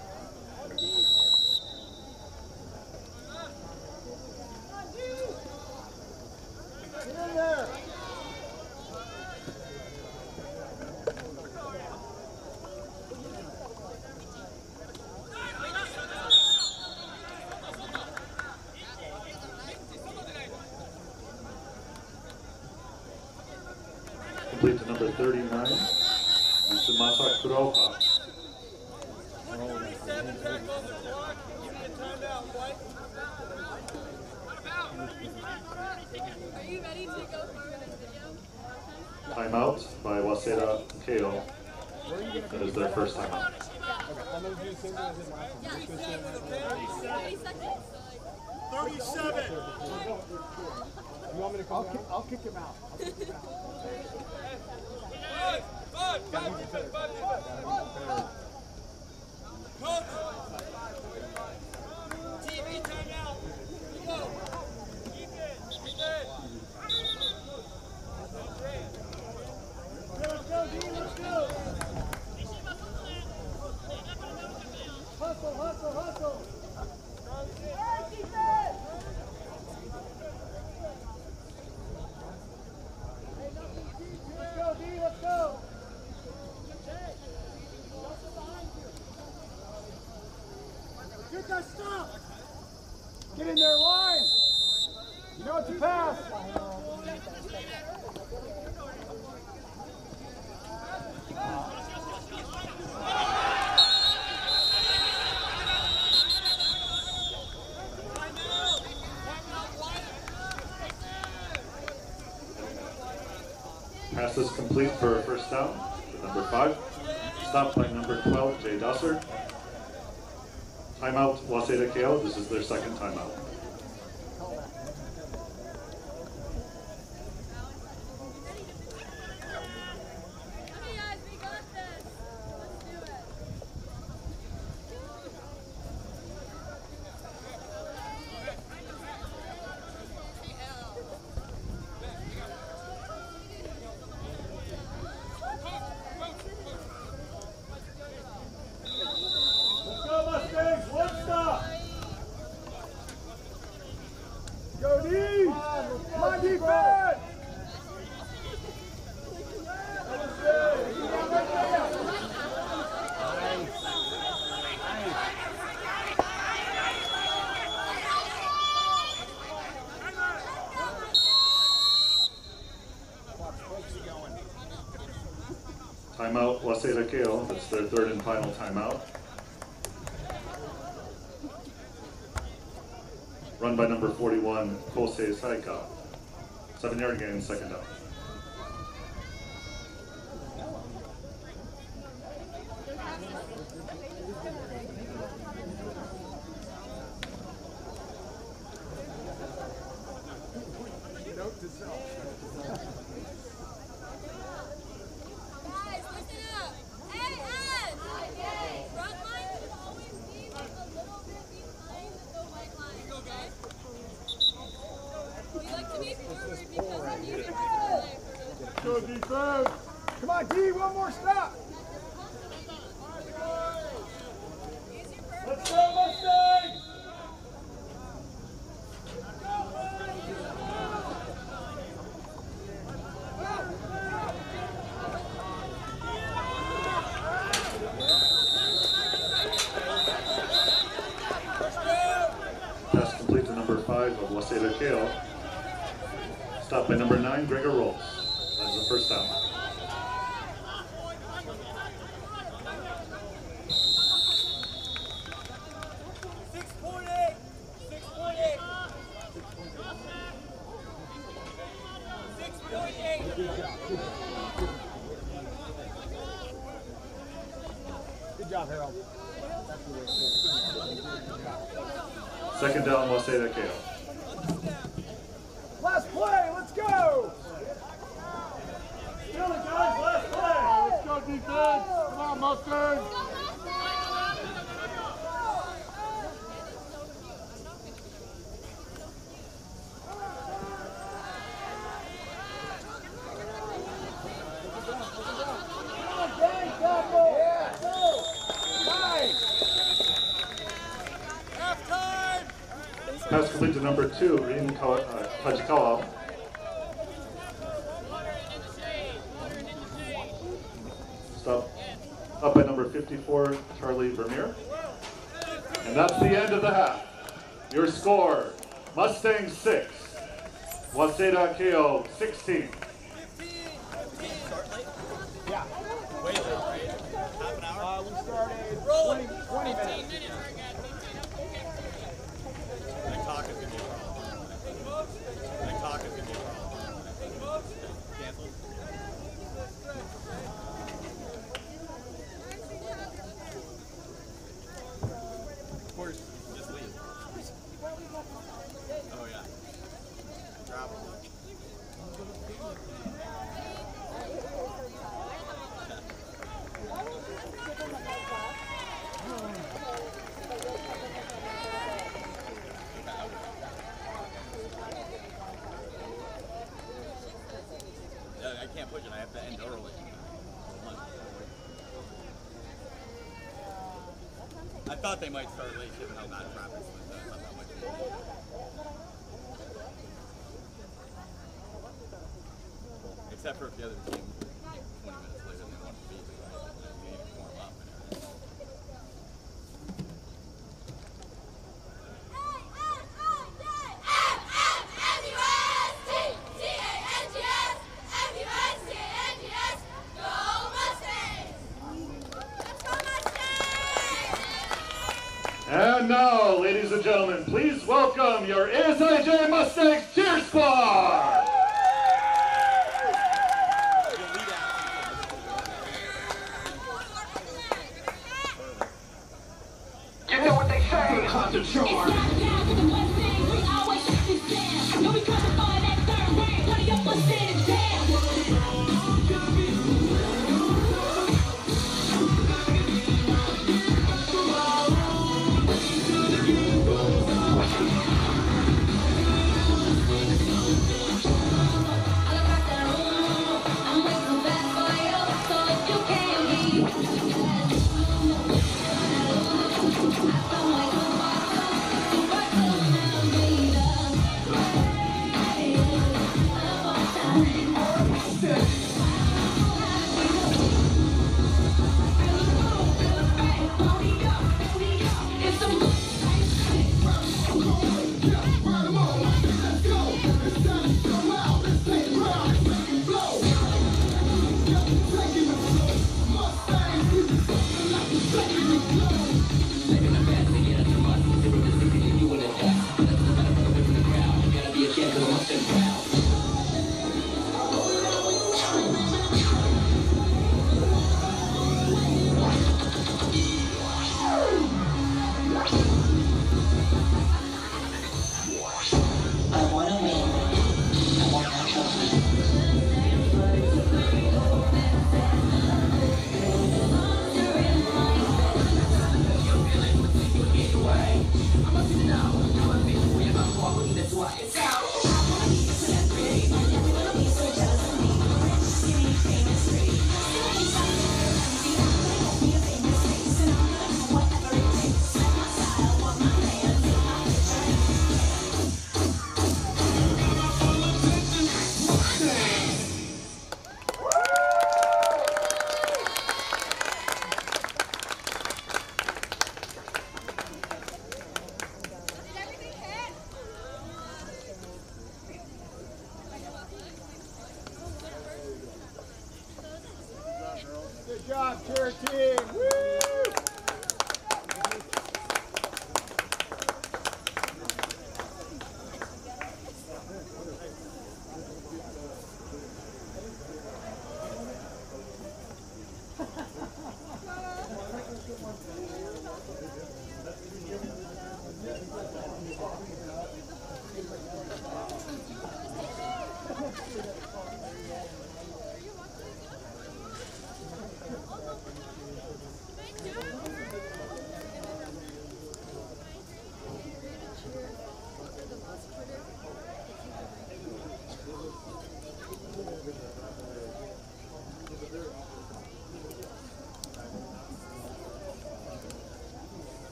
Get in there. Complete to number thirty-nine, Mitsumasa Kuroka. Are you ready to go forward in video? Timeout by Waseda Keio. That is their first timeout. I'm going to do the same thing I did last time. Just gonna say thirty seconds? thirty-seven. You want me to call? I'll kick, I'll kick him out. I'll kick him out. Gotta be prepared. Gotta be prepared. T V timeout. Go. Keep it. Keep it. Let's go, D. Let's go. Hustle, hustle, hustle. Let's go, D. Let's go. Get that stop. Get in there, line. You know it's a pass. Pass is complete for a first down to number five. Stopped by number twelve, Jay Dusser. Timeout, Waseda Keio. This is their second timeout. Okay, guys, we got this. Let's do it. Let's go, Mustangs. One stop. Go, D. Come on, defense. Timeout, Waseda Keio. That's their third and final timeout. Run by number forty-one, Kosei Saika. Seven yard gain, second down. Note to self. Guys, listen up. Hey, Ed! Front line should always be like a little bit behind the white line, okay? We like to be forward because then you can get Go, defense. Come on, D. One more stop. Let's go, Mustangs. Pass complete to number five of Waseda Keio. Stopped by number nine, Gregor Rolls. That is the first down. Six point eight. Six point eight. Six point eight. Good job, Harold. Second down, Waseda Keio. Last play. Let's go. Still it, guys. Last play. Let's go, defense! Come on, Mustang! Pass complete to number two, Rin Kawa- uh, Kajikawa. Stop. Up by number fifty-four, Charlie Vermeer. And that's the end of the half. Your score, Mustang six, Waseda Keio sixteen. Yeah. Way late, right? Half an hour? Uh, we started Rolling. twenty, twenty minutes. My talk is going to be a problem. My talk is going to be a problem. Cancel. Of course, just leave. Oh, yeah. Drop it. I can't push it. I have to end early. I thought they might start late given how bad traffic was. But not that much. Except for if the other team twenty minutes later they want to beat me, right? They need to warm up and everything. And now, ladies and gentlemen, please welcome your A S I J Mustangs cheer squad! You know what they say, Hunter Charge.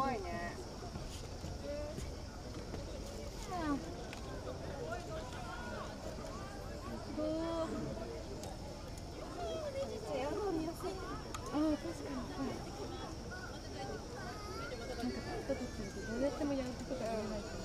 怖いね。 ああ、確かに。なんか買った時にどうやってもやることが言えないから。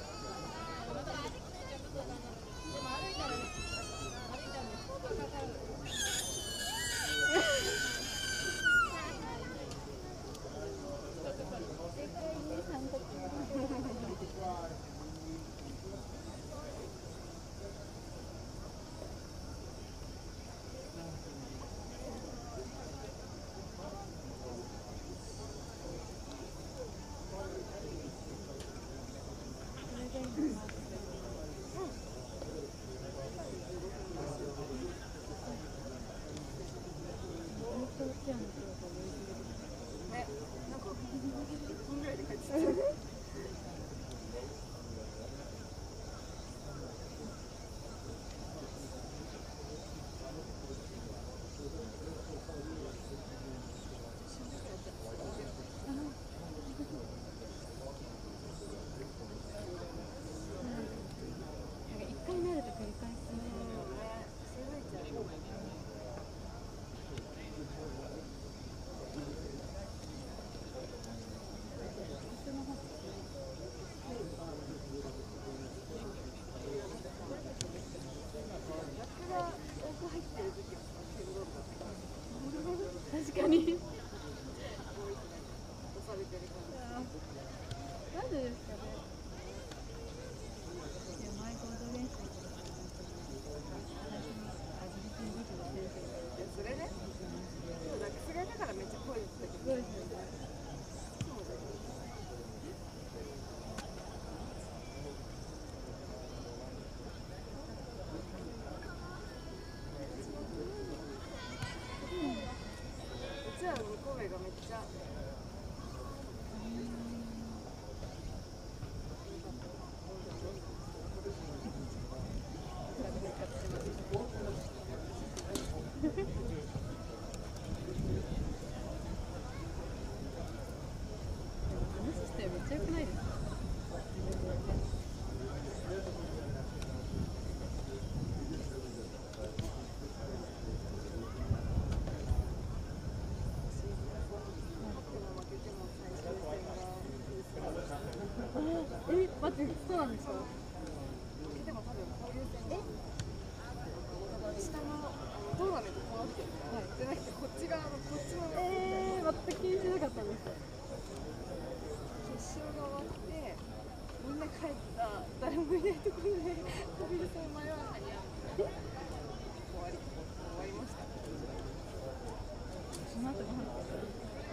確かに。なんでですかね。いや、前行動練習それね。抱きすがいだからめっちゃ声出てたけど。 え、待って、そうなんですか。 でも多分交流戦え下のトーナメントこうなってるから、じゃなくてこっち側のこっちのえー、全く気にしなかったんですよ。 決勝が終わってみんな帰った誰もいないところで交流戦前は終わり終わりました。 その後ご飯食べた。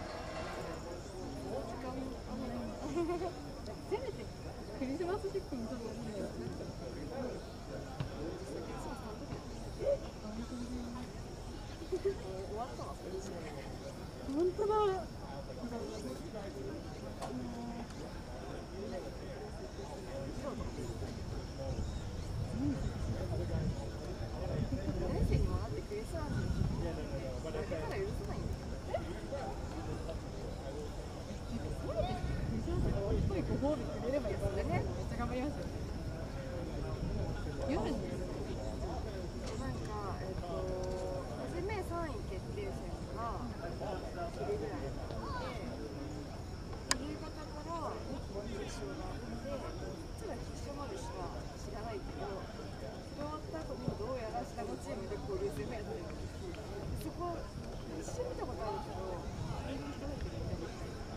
時間あんまないんだ。 せめてクリスマスシップにちょっと思うんだよね。 終わったわ。 本当だ。 年生にもなってクリスマスにだけから許さないんだよ。 ご褒美くれればいいですね。めっちゃ頑張りますよ。夜になんか、 えっと、初めさんい決定戦が昼ぐらいで、夕方から決勝があって、実は決勝までしか知らないけど、終わった後にどうやら下のチームで交流戦がやってるんです。そこ、一瞬見たことあるけど、全然人入ってるみたいな。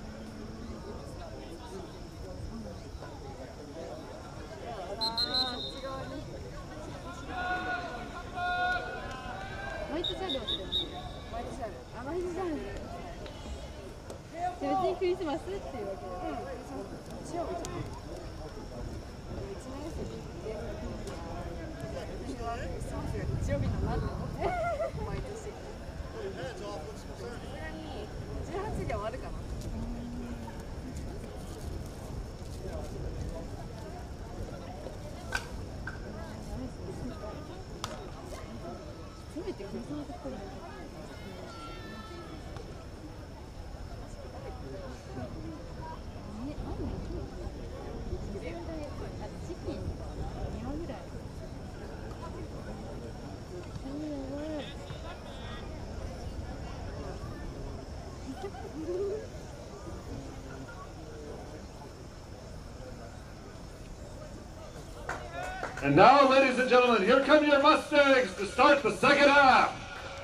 毎年あるわけだよね。 毎年ある。 あ、毎年ある。別にクリスマスっていうわけだよ。 うん、クリスマス。日曜日じゃない。いちねん生で、私はクリスマスが日曜日だなって思って、毎年。さすがにじゅうはちで終わるかな。 せめてクリスマスっぽい。あ And now, ladies and gentlemen, here come your Mustangs to start the second half.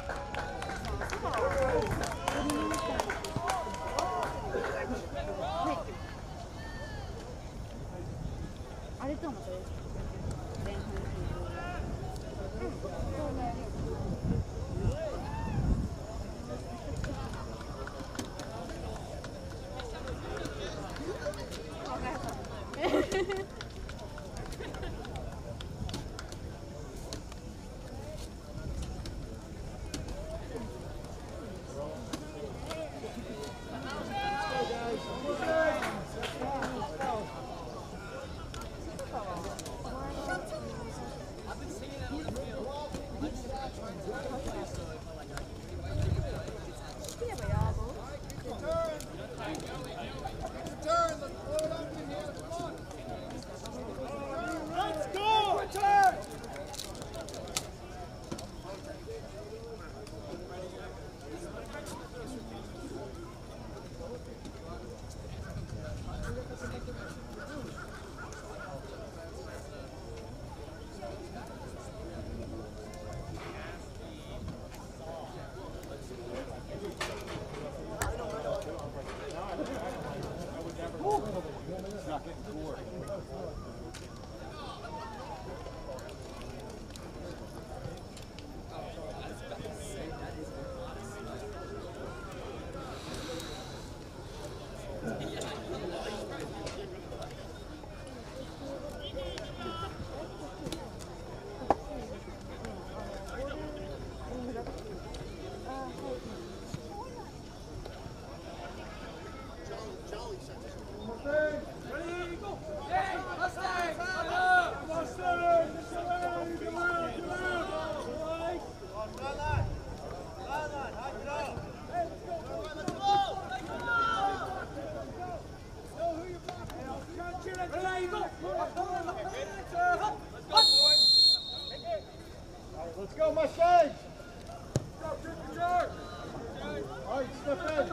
あれともそれ前半 Let's go, Mustangs! Go, trick the charge! All right, step in.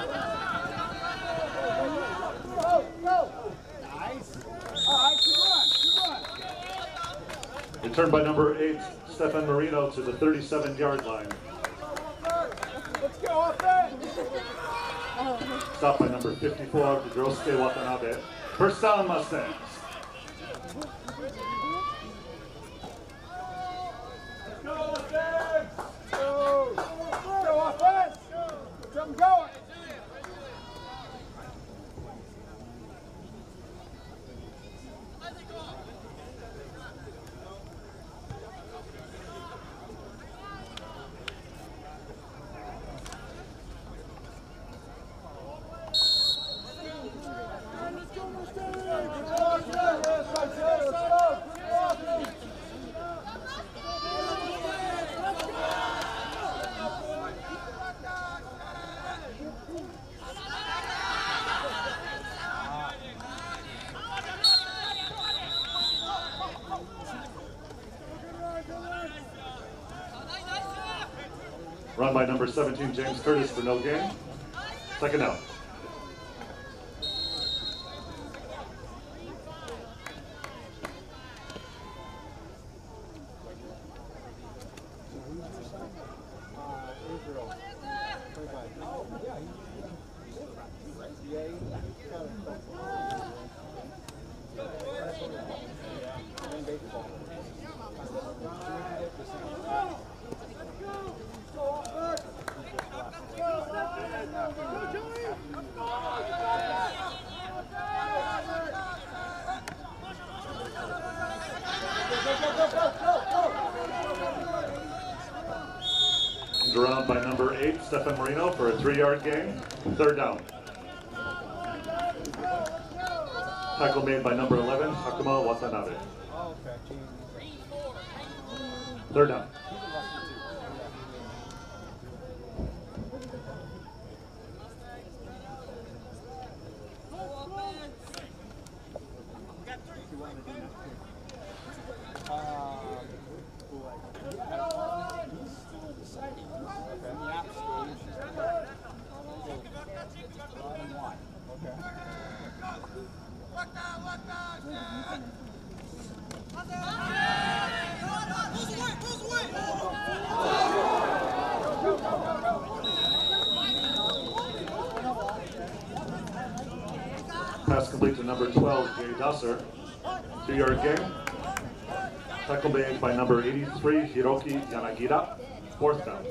Go, go! Nice. All right, good run, good run. Returned by number eight, Stefan Marino, to the thirty-seven yard line. Let's go, offense! Stopped by number fifty-four, Grosuke Watanabe. First down, Mustangs. Go, Mustangs! Go! Go, offense! Get them going! Run by number seventeen, James Curtis, for no gain. Second down. Around by number eight, Stefan Marino, for a three-yard gain. Third down. Tackle made by number eleven, Hakuma Watanabe. Third down. Okay. Pass complete to number twelve, Jay Dusser. Two-yard gain. Tackle made by number eighty-three, Hiroki Yanagira. Fourth down.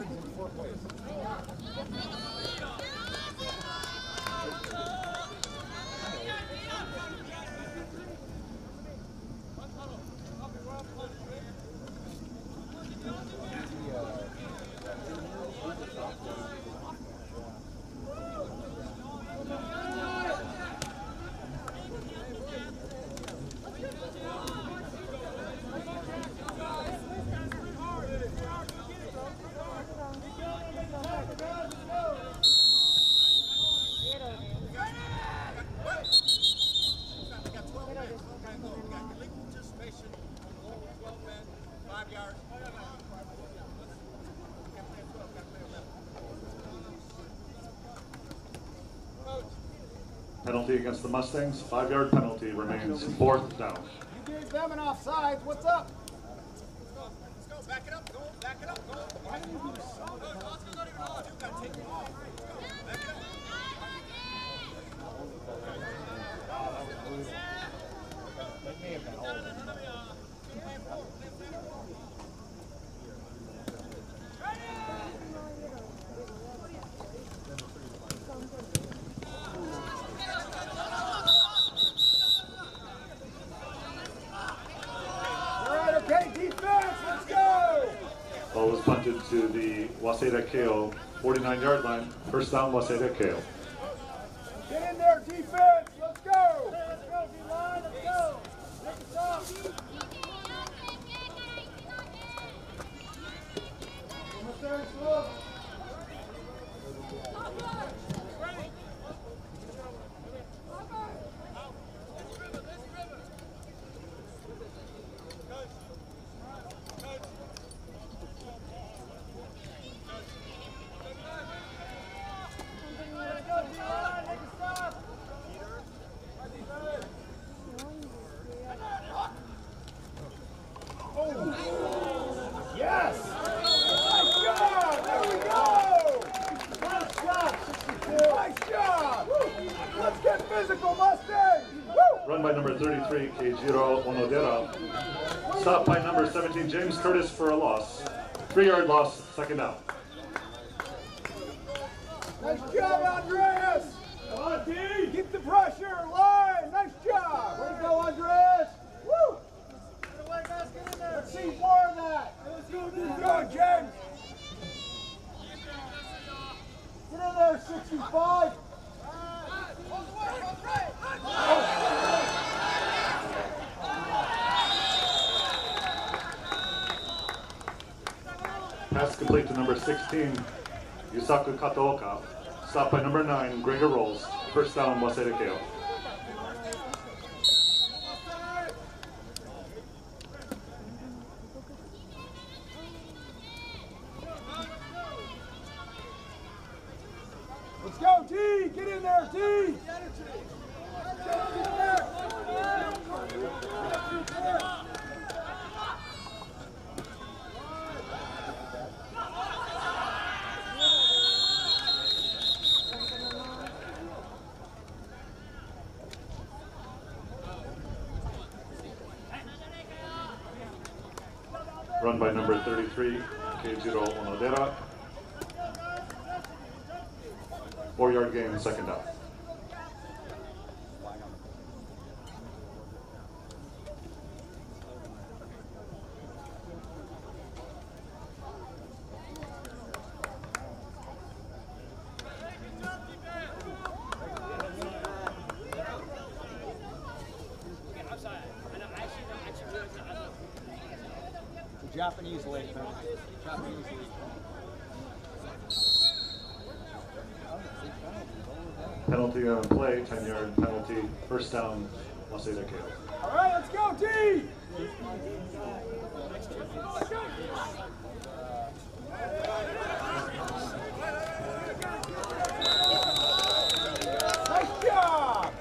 Penalty against the Mustangs. Five-yard penalty remains fourth down. You gave them an offside. What's up? Let's go, back it up, go, back it up, go. Why didn't you do so? Oscar's not even on. You gotta take it off. Back it up. That may have been all. Ball was punted to the Waseda Keio forty-nine-yard line. First down, Waseda Keio. Get in there, defense. Let's go. Let's go, D-line. Let's go. Make it stop. Almost slow. Keio. Stopped by number seventeen, James Curtis, for a loss. Three-yard loss, second down. Nice job, Andreas! Come on, D! Keep the pressure, line! Nice job! Way to go, Andreas! Woo! Get away, guys, get in there! Let's see more of that! Let's go, D! Go, James! Get in there, sixty-five! Pass complete to number sixteen, Yusaku Kataoka. Stopped by number nine, Gregor Rolls. First down, Waseda Keio. Let's go, T! Get in there, T! Run by number thirty-three, Keijiro Onodera. Four-yard gain, second down. Japanese league. Japanese league. Penalty on play, ten-yard penalty. First down, Waseda Keio. All right, let's go, T! Nice job!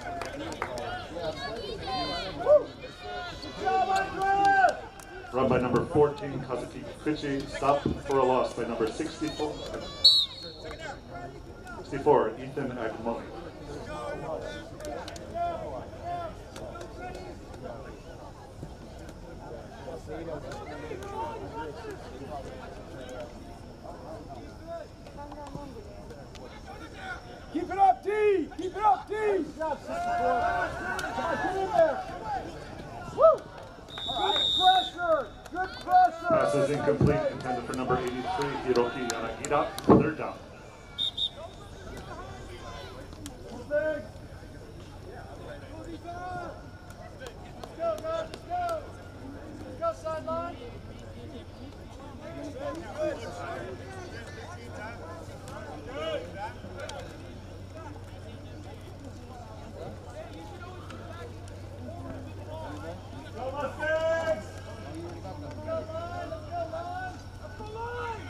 Woo! Good job, Andreas! Run by number fourteen, Kazuki Kikuchi. Stopped for a loss by number sixty-four, sixty-four Ethan Agmoni. Keep it up, D! Keep it up, D! Good job, sixty-four. Come on, get in there. Woo! Good pressure! Good pressure! Pass is incomplete, intended for number eighty-three, Hiroki Yanagida. Third down. Let's go, guys, let's go! Let's go, sideline! Go, Mustangs! Let's go, line! Let's go, line! Up the line!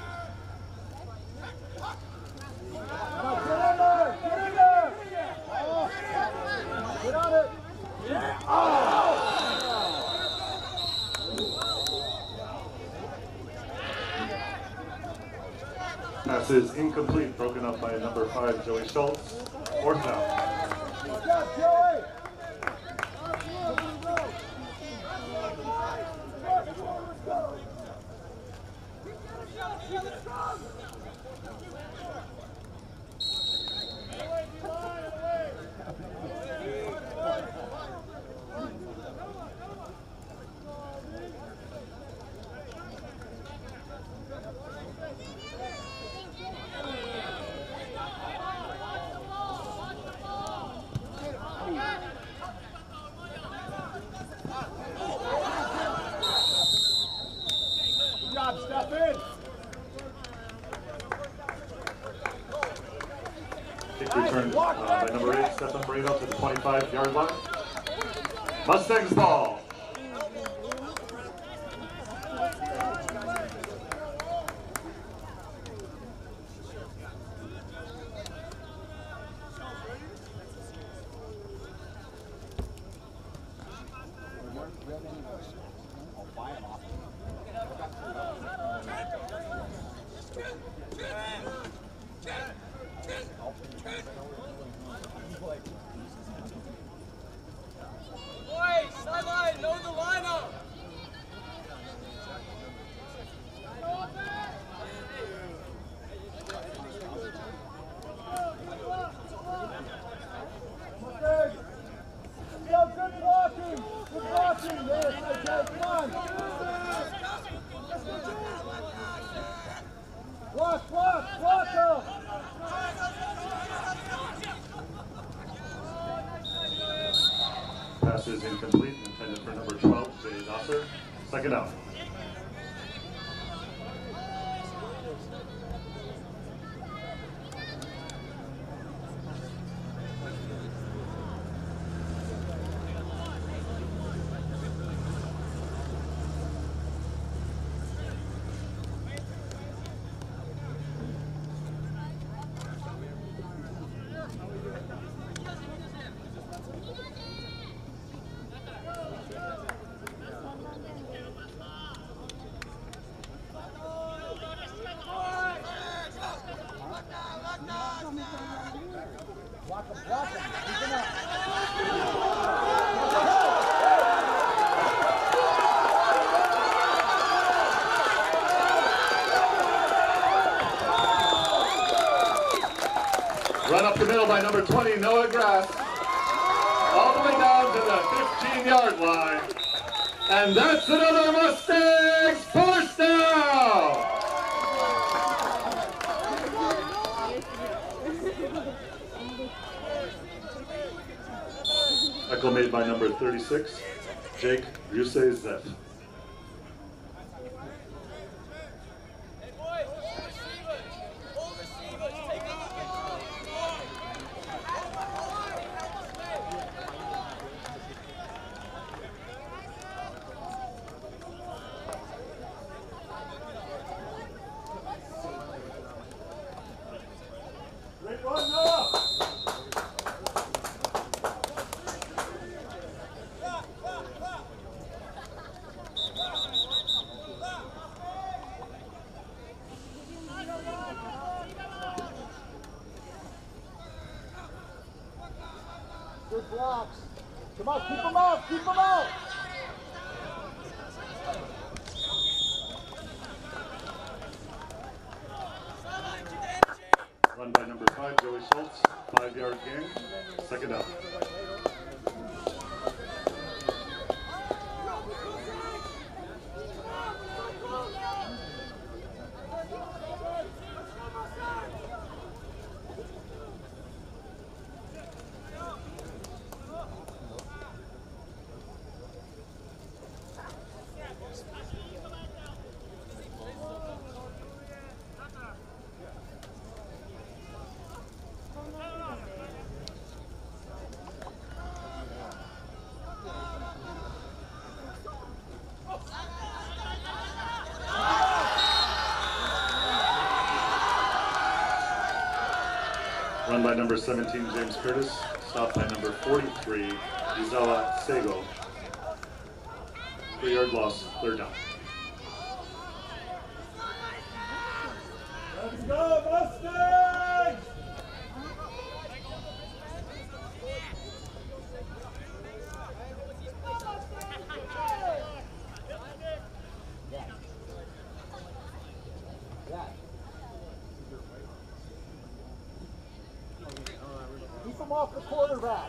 Come on, get in there! Get in there! Oh. Get on it! Yeah! Oh! Pass is incomplete, broken up by number five, Joey Schultz. Fourth down. Good job, Joey! Good job, step in! Kick return uh, by number eight, step number eight up to the twenty-five yard line. Mustangs ball. Boys, sideline, know the lineup. Mustangs! Yo, good blocking! Good blocking! There, okay, come on! Block, block, block her! Pass is incomplete, intended for number twelve, Jay Dosser. Second down. Block him, block him! Keep him up! Run up the middle by number twenty, Noah Grass. All the way down to the fifteen yard line. And that's another Mustangs first down. Tackle made by number thirty-six, Jake Rusey-Zeff. Hey boys, receivers, all receivers, take up the ball. Great run, Noah! Good blocks. Come on, keep them out, keep them out. Run by number five, Joey Schultz. Five-yard gain. Second out. Run by number seventeen, James Curtis. Stopped by number forty-three, Izawa Sego. Three-yard loss, third down. Let's go, Mustangs! Keep them off the quarterback.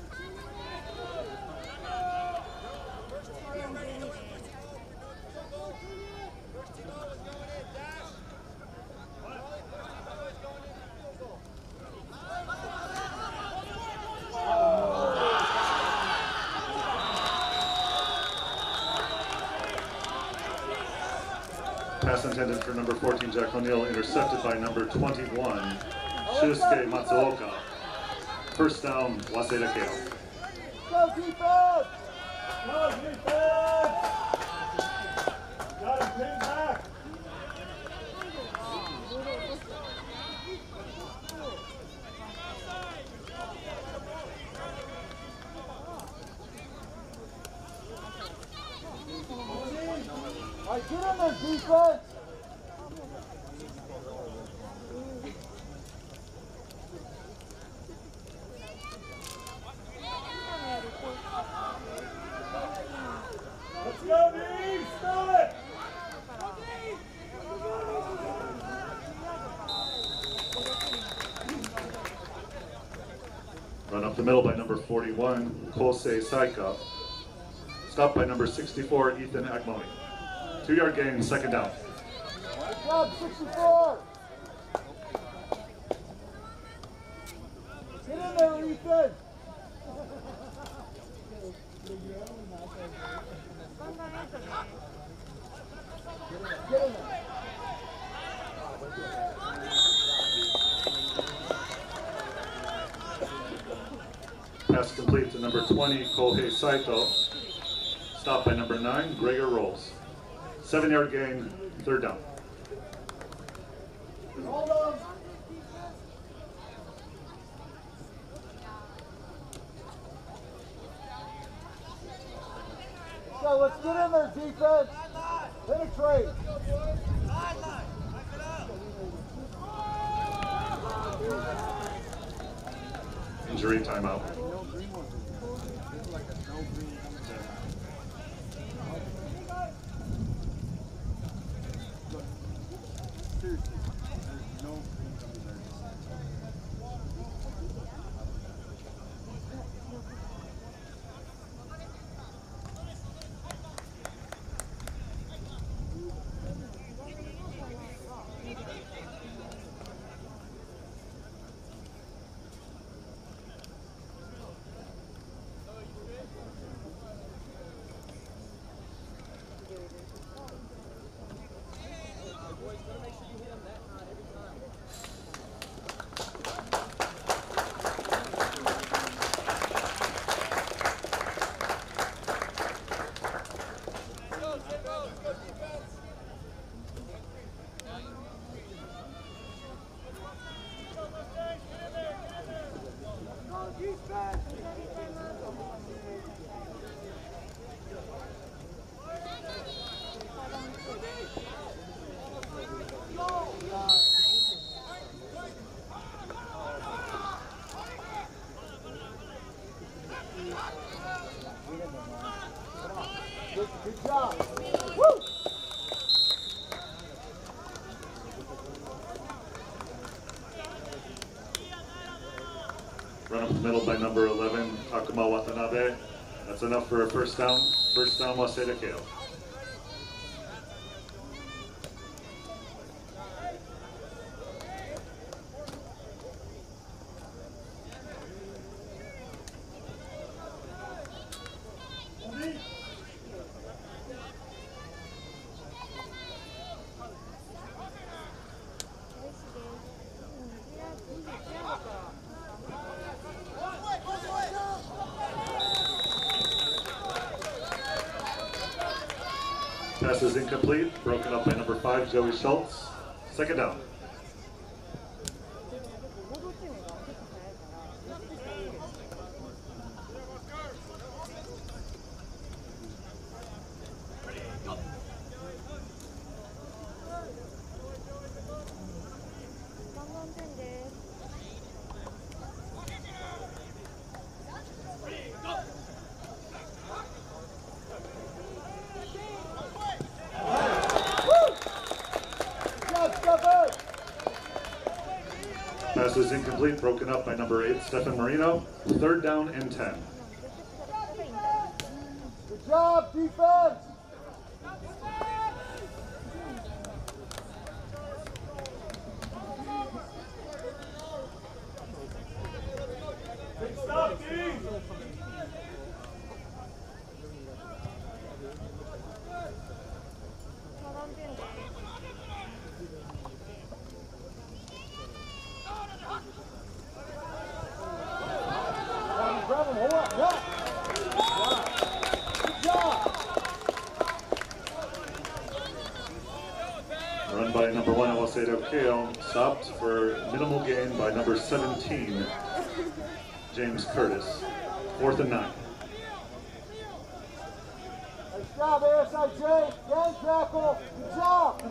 Pass intended for number fourteen, Jack O'Neill, intercepted by number twenty-one, Shusuke Matsuoka. First down, Waseda Keio. Go defense! Go defense! Got him pinned back. All right, get in there, defense! Let's go, D! Spell it! Run up the middle by number forty-one, Kosei Saika. Stopped by number sixty-four, Ethan Akmoni. Two-yard gain, second down. Good job, sixty-four! Get in there, Ethan! Get in there. Pass complete to number twenty, Kohei Saito. Stopped by number nine, Gregor Rolls. Seven-yard gain, third down. Hold on. So let's get in there, defense. Penetrate. Injury timeout. Run up the middle by number eleven, Takuma Watanabe. That's enough for a first down. First down, Waseda Keio. Pass is incomplete, broken up by number five, Joey Schultz. Second down. Pass is incomplete, broken up by number eight, Stefan Marino. Third down and ten. Good job, defense! Good stop, D! Grab him, hold up, yeah. Good job. Run by number one, Waseda Keio. Stopped for minimal gain by number seventeen, James Curtis. Fourth and nine. Nice job, A S I J. Gang tackle. Good job.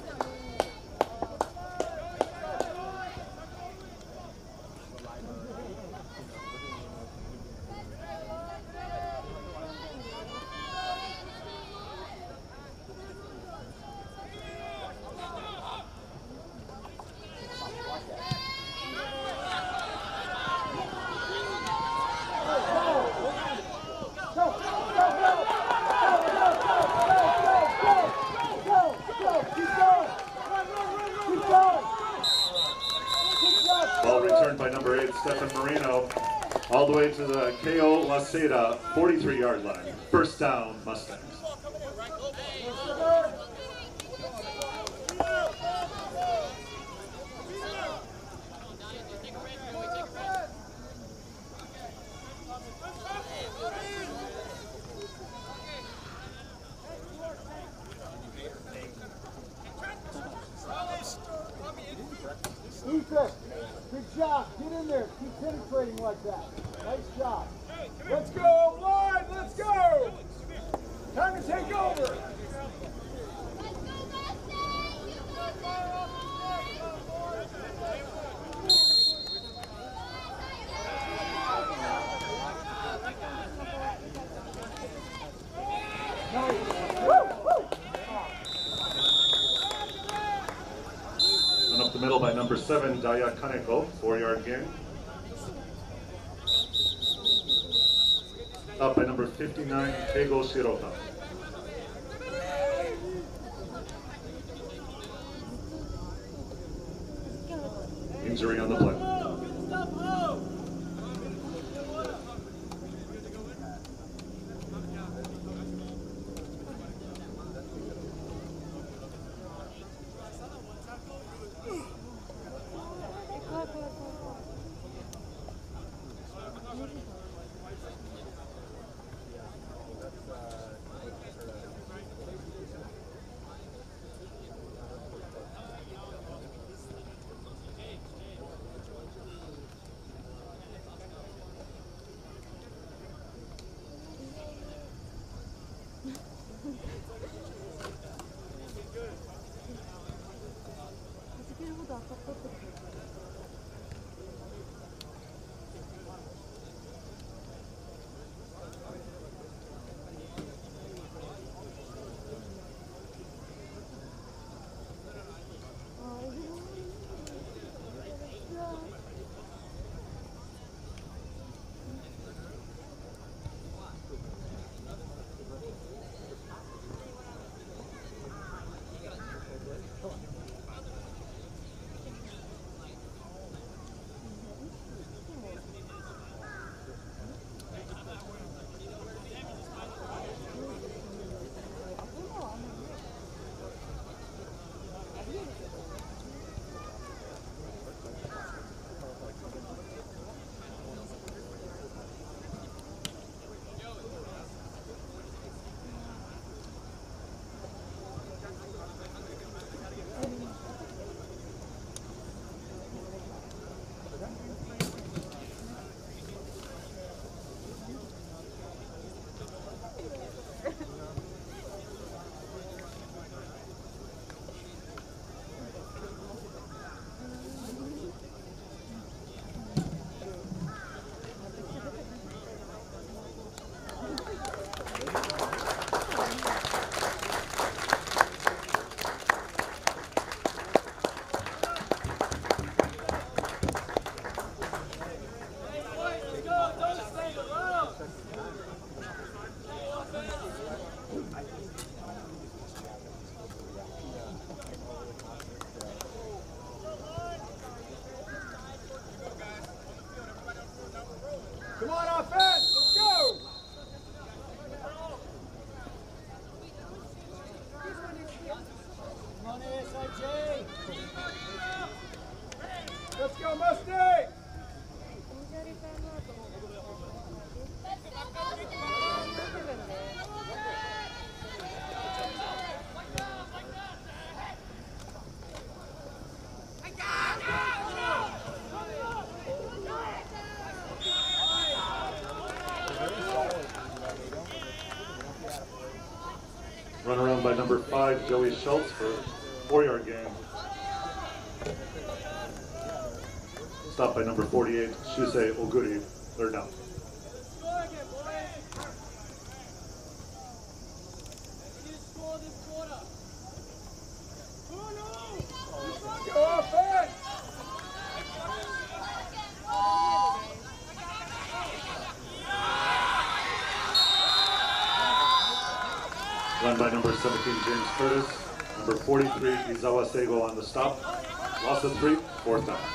Ball returned by number eight, Stefan Marino, all the way to the Keio Waseda forty-three yard line. First down, Mustangs. Ethan, good job. Get in there. Keep penetrating like that. Nice job. Let's go, line. Let's go. Time to take over. And up the middle by number seven, Daya Kaneko, four yard gain. Up by number fifty-nine, Keigo Shirota. Injury on the play. Come on, offense! Let's go! Come on, A S I J! Let's go, Mustang! Run around by number five, Joey Schultz for four-yard gain. Stop by number forty-eight, Shusei Oguri, third down. Go offense! Run by number seventeen, James Curtis. Number forty-three, Izawa Seigo on the stop. Loss of three, fourth down.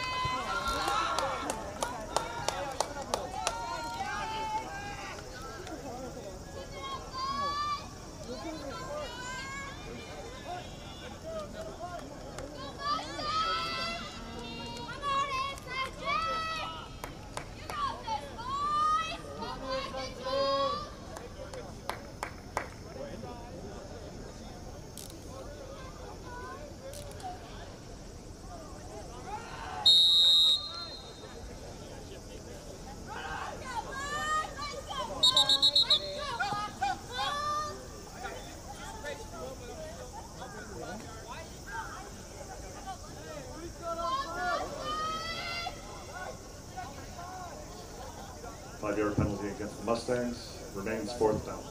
Five-yard penalty against the Mustangs. Remains fourth down.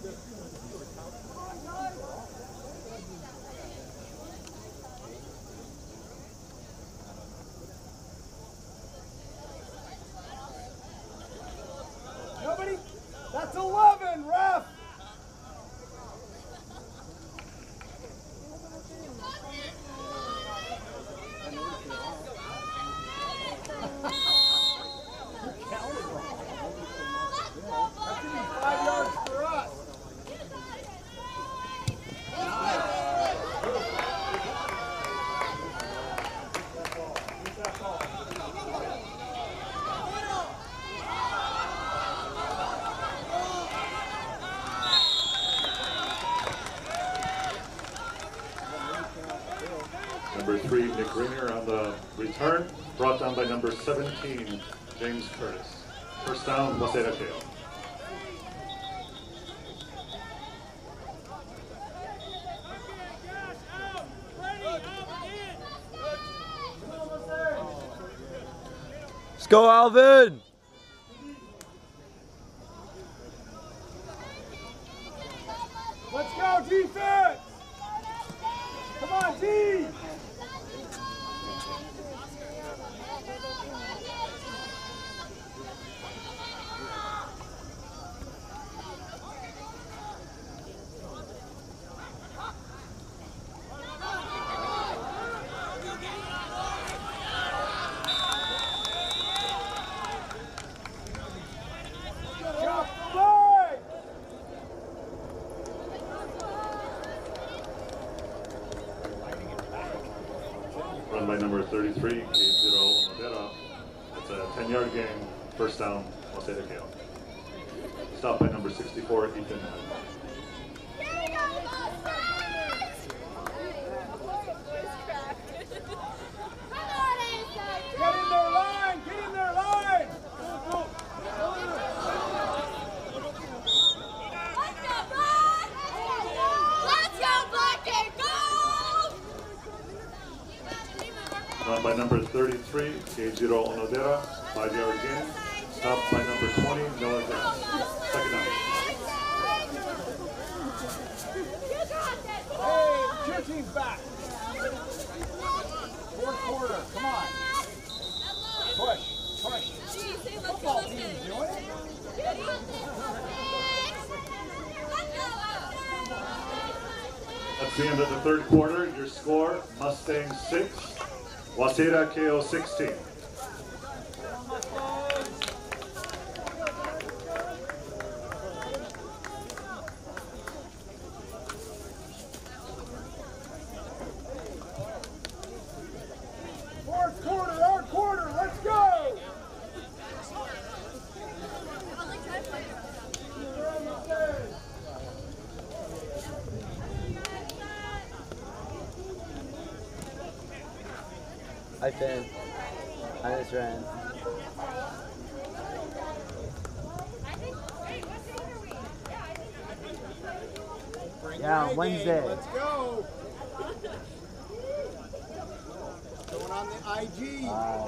Nobody? That's eleven, ref! That could be five yards for us. Number three, Nick Rainier on the return, brought down by number seventeen, James Curtis. First down, Waseda Keio. Let's go, Alvin! Let's go, defense! Come on, D! Drop the leg! Run by number thirty-three, Keio Onodera. It's a ten-yard gain, first down, Waseda Keio. Stop by number sixty-four, Ethan Adams. Get in their line! Get in their line! Let's go, Black and Gold! Run by number thirty-three, Keio Onodera, five-yard gain. Stop by number twenty, Noah Grant. Second down. Hey, your team's back! Fourth quarter, come on! Push, push! Football team doing it! That's the end of the third quarter. Your score, Mustangs six, Waseda Keio sixteen. I pinned. I just ran. Yeah, Wednesday. Let's go. Going on the I G. Uh,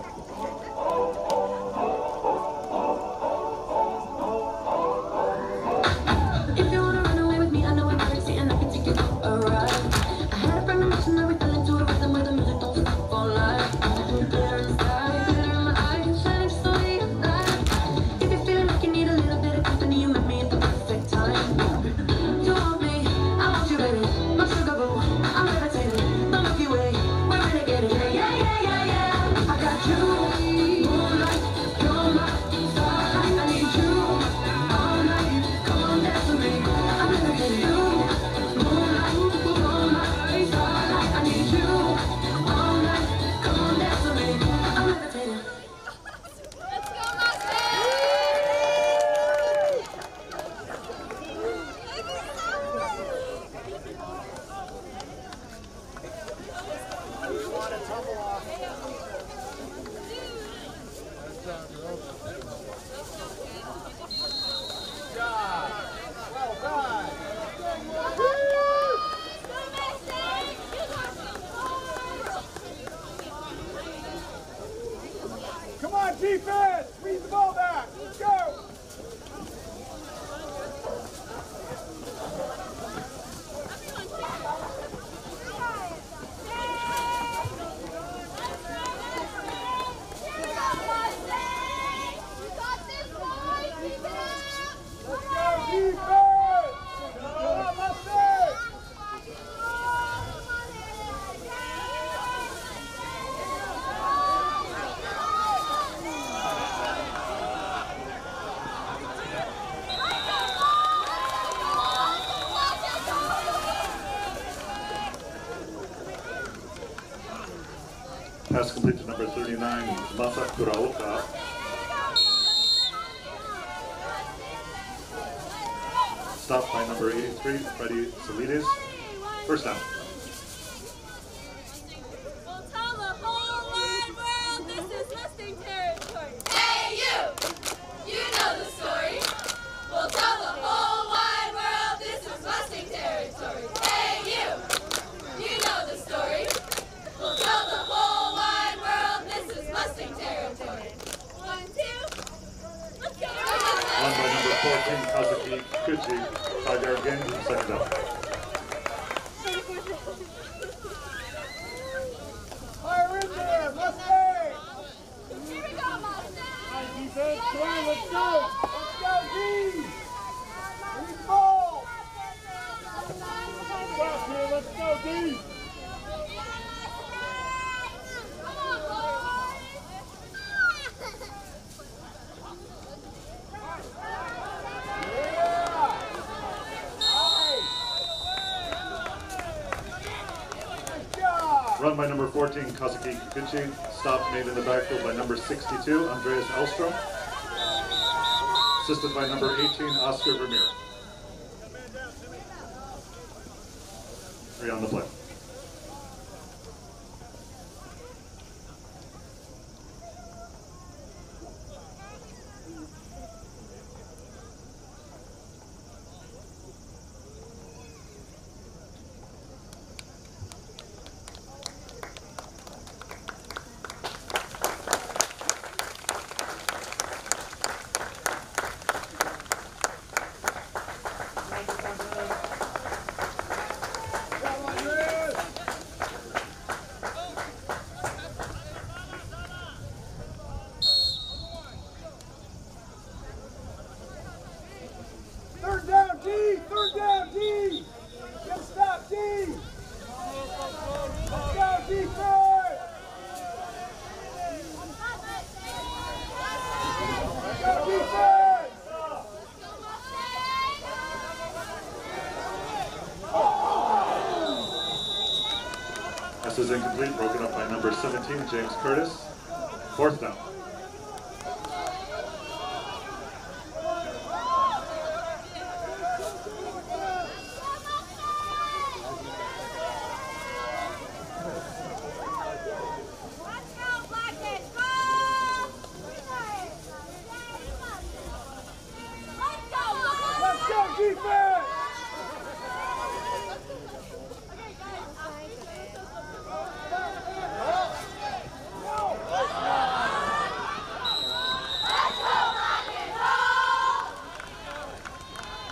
If you wanna run away with me, I know I'm crazy and I can take you for a ride. I had a premonition that we fell into a rhythm where the music don't stop for life. Glitter in the sky, glitter in my eyes, shining so bright. If you're feeling like you need a little bit of company, you met me at the perfect time. You want me, I want you, baby. My sugar boo, I'm levitating. The Milky Way, we're renegading. Yeah, yeah, yeah, yeah, yeah. I got you, moonlight, you're my starlight. I need you all night. Come on, dance with me. I'm levitating. You, moonlight, you're my starlight. I need you all night. Come on, dance with me. I'm levitating. Let's go, Waseda! You want to tumble off. Good job. Well done. Come on, defense. Squeeze the ball back. Let's go. Let's go, defense. Come on, let's go. Pass complete to number thirty-nine, Masa Kuraoka. Stopped by number eighty-three, Freddie Salides. First down. We'll tell the whole wide world this is listing territory. Hey, you! You know the story. We'll tell the whole wide world this is listing territory. Hey, you! You know the story. We'll tell the whole wide world this is listing territory. One, two. Let's go! Run by number fourteen, Kazuki Kuchi. Five yard gain, second down. Fire in there. Let's stay. Here we go, Waseda! Defense, come on, let's go. Let's go, D. Lead the ball. Let's go, kid. Let's go, D. Come on, boys! Yeah. Nice job. Run by number fourteen, Kazuki Kikuchi. Stop made in the backfield by number sixty-two, Andreas Elstrom. Assisted by number eighteen, Oscar Vermeer. Three on the play. Third down, D. Third down, D. Get stop, D. Let's go, defense. Let's go, defense. This is incomplete, broken up by number seventeen, James Curtis. Fourth down. Let's go!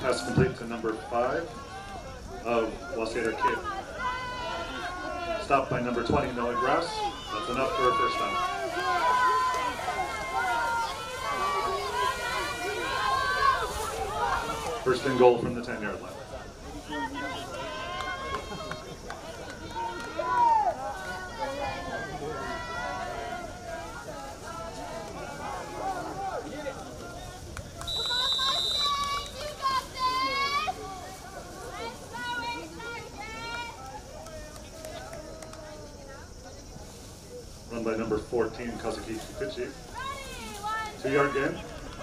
Pass complete to number five of Waseda Keio. Stopped by number twenty, Noah Grass. That's enough for a first down. First and goal from the ten-yard line. Run by number fourteen, Kazuki Kikuchi. Two-yard gain.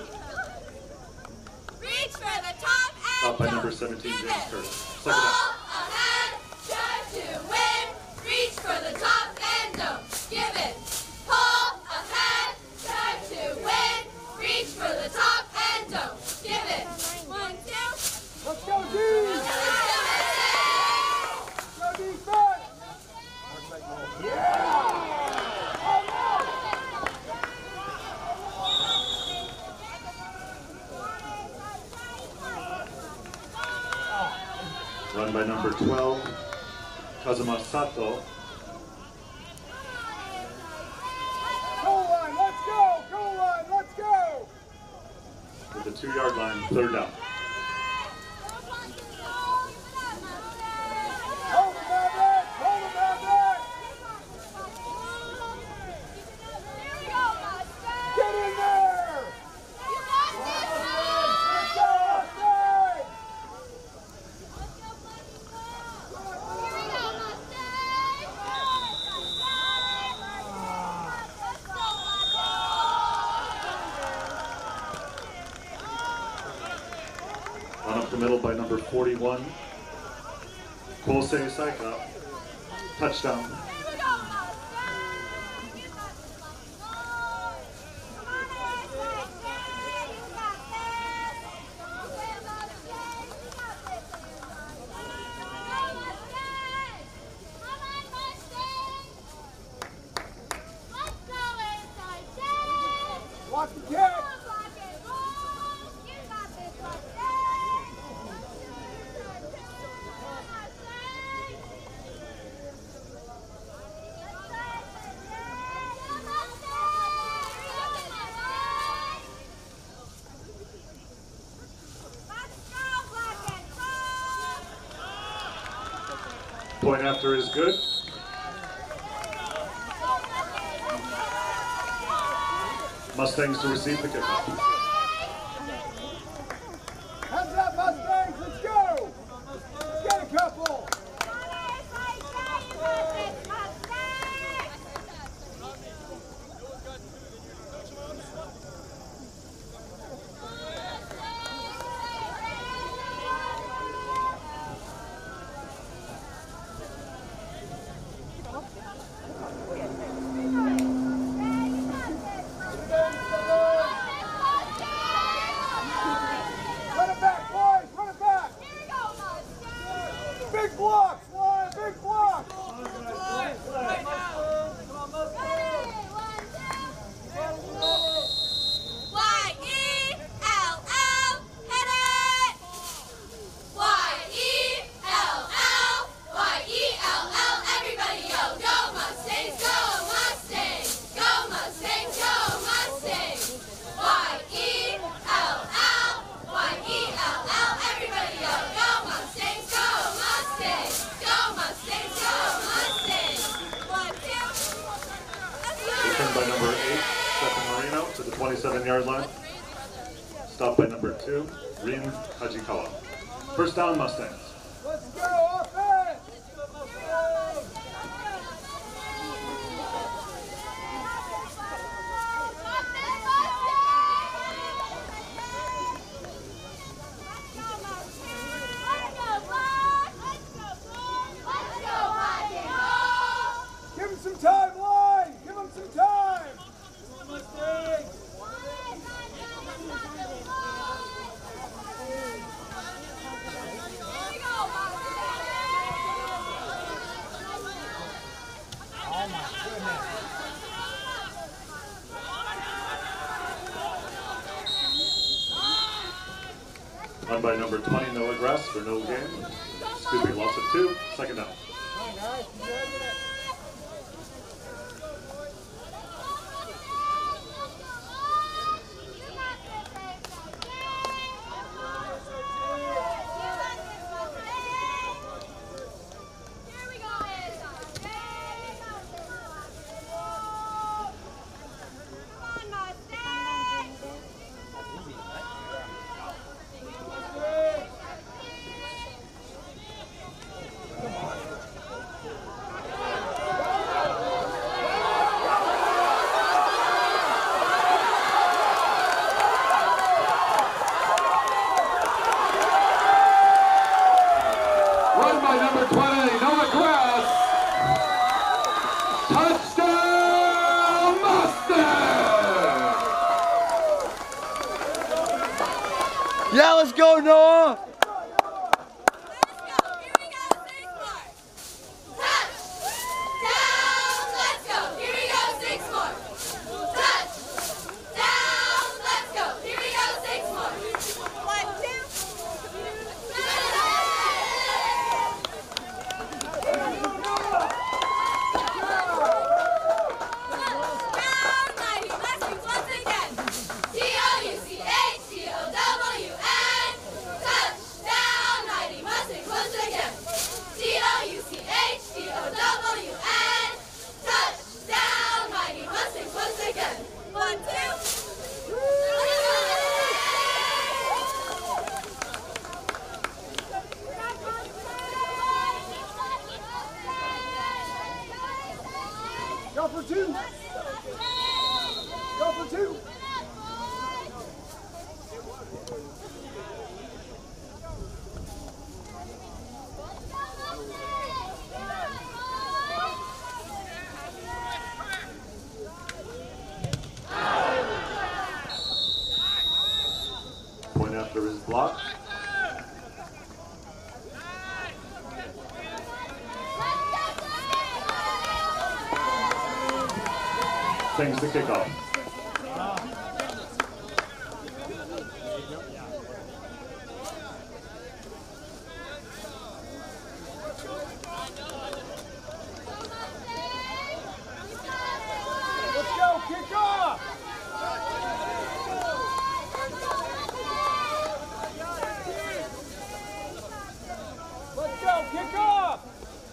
Reach for the top and Stopped by jump. number seventeen, Give James it. Curtis. Second Ball down. ahead, try to win. Reach for the top and don't give it. Pull ahead, try to win. Reach for the top and don't give it. One, two. Let's go, D! Go defense! Yeah! Run by number twelve, Kazuma Sato. Goal line, let's go! Goal line, let's go! With the two-yard line, third down. Hold him, Maverick! Hold him, Maverick! Get in there! Let's go, Mustang! Run up the middle by number forty-one, Kosei Saika. Touchdown. Watch the kick! Point after is good. Mustangs to receive the kickoff. Hands up, Mustangs, let's go! Get a couple! Run it back, boys! Run it back! Big blocks, line, big blocks! Y E L L, hit it! Y E L L, Y E L L, everybody yell, go Mustangs, go Mustangs, go Mustangs, go Mustangs! Y E L L, Y E L L, everybody yell, go Mustangs, go Mustangs, go Mustangs, go Mustangs! One, two, let's go! Returned by number eight, Stephen Marino to the twenty-seven-yard line. Stopped by number two, Rin Hajikawa. First down, Mustangs. Let's go, offense! Give him some time, line! Give him some time! Run by number twenty, Noah Grass for no gain. Excuse me, loss of two, second down. Yeah, let's go, Noah! Go for two. Go for two. Point after his block. Things to kick off. Let's go, kick off. Let's go, kick off.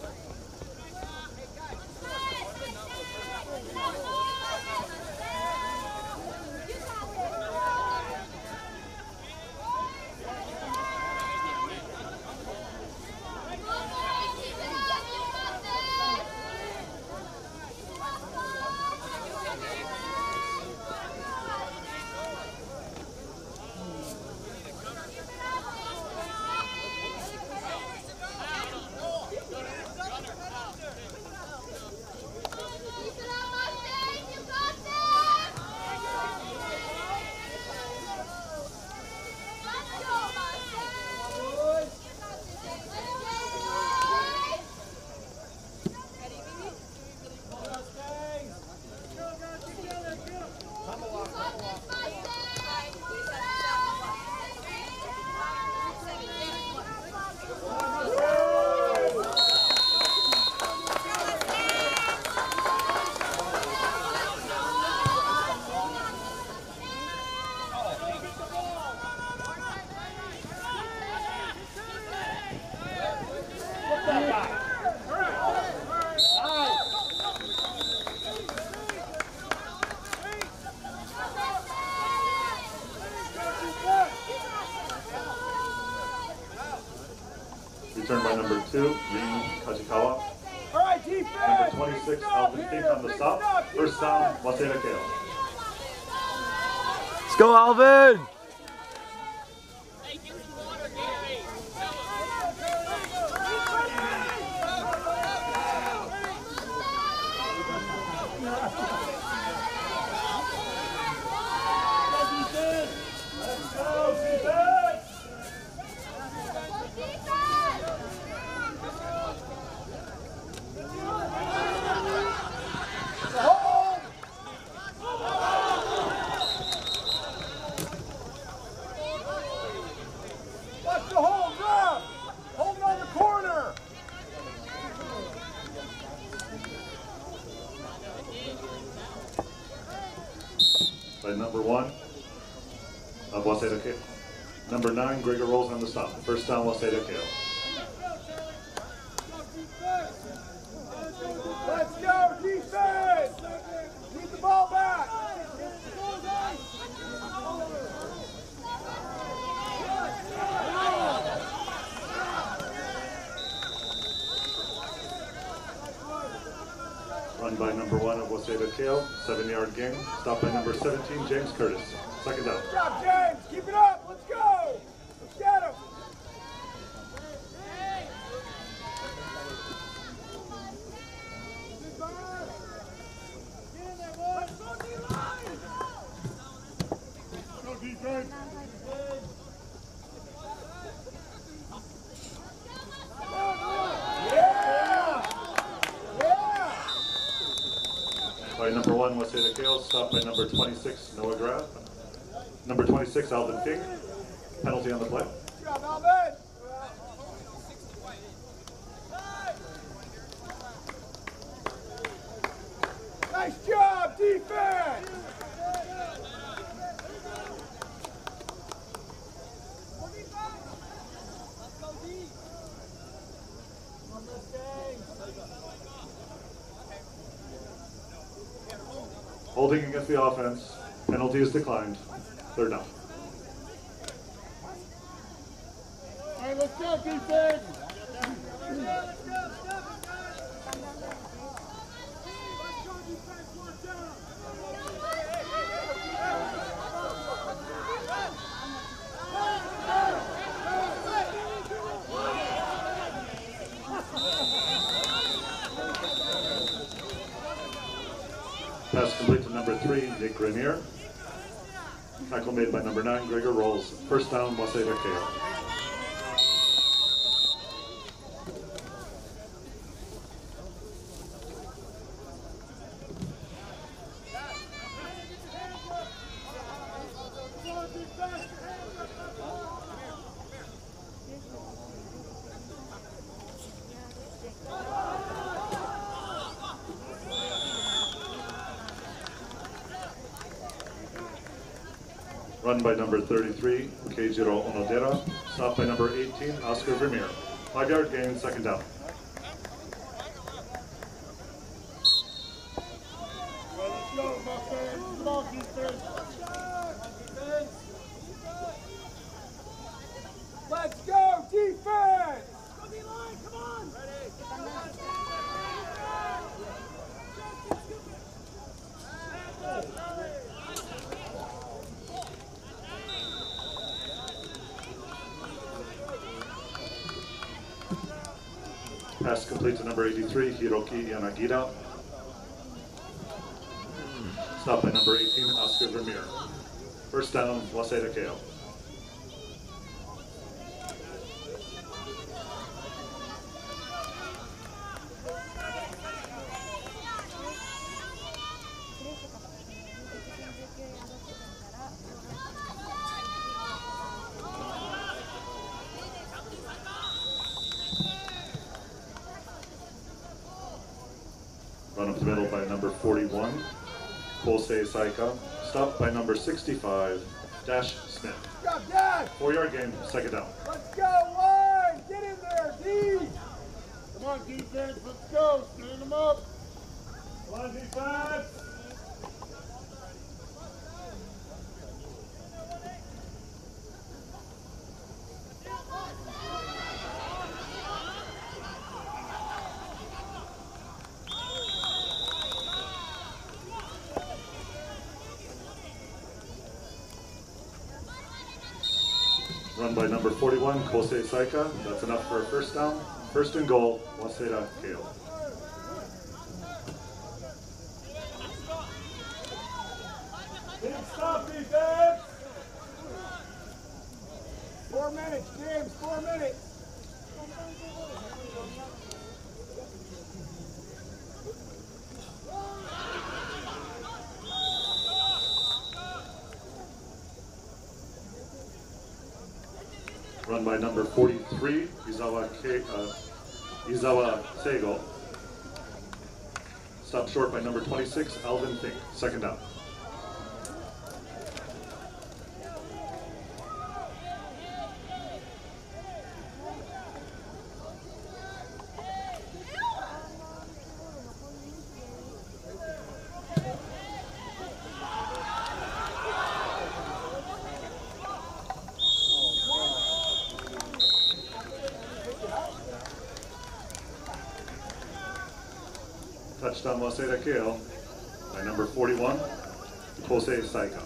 Returned by number two, Rin Kajikawa. All right, defense. Number twenty-six, Alvin Fink on the stop. First down, Waseda Keio. Let's go, Alvin! number one of Waseda Keio. Number nine, Gregor rolls on the stop. First down, Waseda Keio. Let's go, defense! Keep the ball back! Run by number one of Waseda Keio, seven-yard gain. Stop by number seventeen, James Curtis. Second down. Good job, James! Keep it up! Let's go! Let's get him! Go defense! By number one, Waseda Keio, stopped by number twenty-six, Noah Graf. Number twenty-six, Alvin King. Penalty on the play. Good job, Alvin! Nice job, defense! Holding against the offense. Penalty is declined. Third down. All right, let's go, defense! Pass complete to number three, Nick Grenier. Tackle made by number nine, Gregor Rolls. First down, Waseda Keio. Run by number thirty-three, Keijiro Onodera. Stop by number eighteen, Oscar Vermeer. Five-yard gain, second down. Let's go, Buckman! Come on, defense! Let's go, defense! Go D-line, come on! Pass complete to number eighty-three, Hiroki Yanagida. Stop by number eighteen, Oscar Vermeer. First down, Waseda Keio. Run up the middle by number forty-one, Kosei Saika. Stopped by number sixty-five, Dash Smith. Good job, Dash! Four-yard gain, second down. Let's go, line! Get in there, D! Come on, defense, let's go! Stand them up! Come on, defense! Run by number forty-one, Kosei Saika. That's enough for a first down. First and goal, Waseda Keio. Big stop, defense! Four minutes, James, four minutes. Run by number forty-three, Izawa, Ke uh, Izawa Seigo. Stopped short by number twenty-six, Alvin Fink. Second down. touchdown Waseda Keio by number forty-one, Kosei Saika.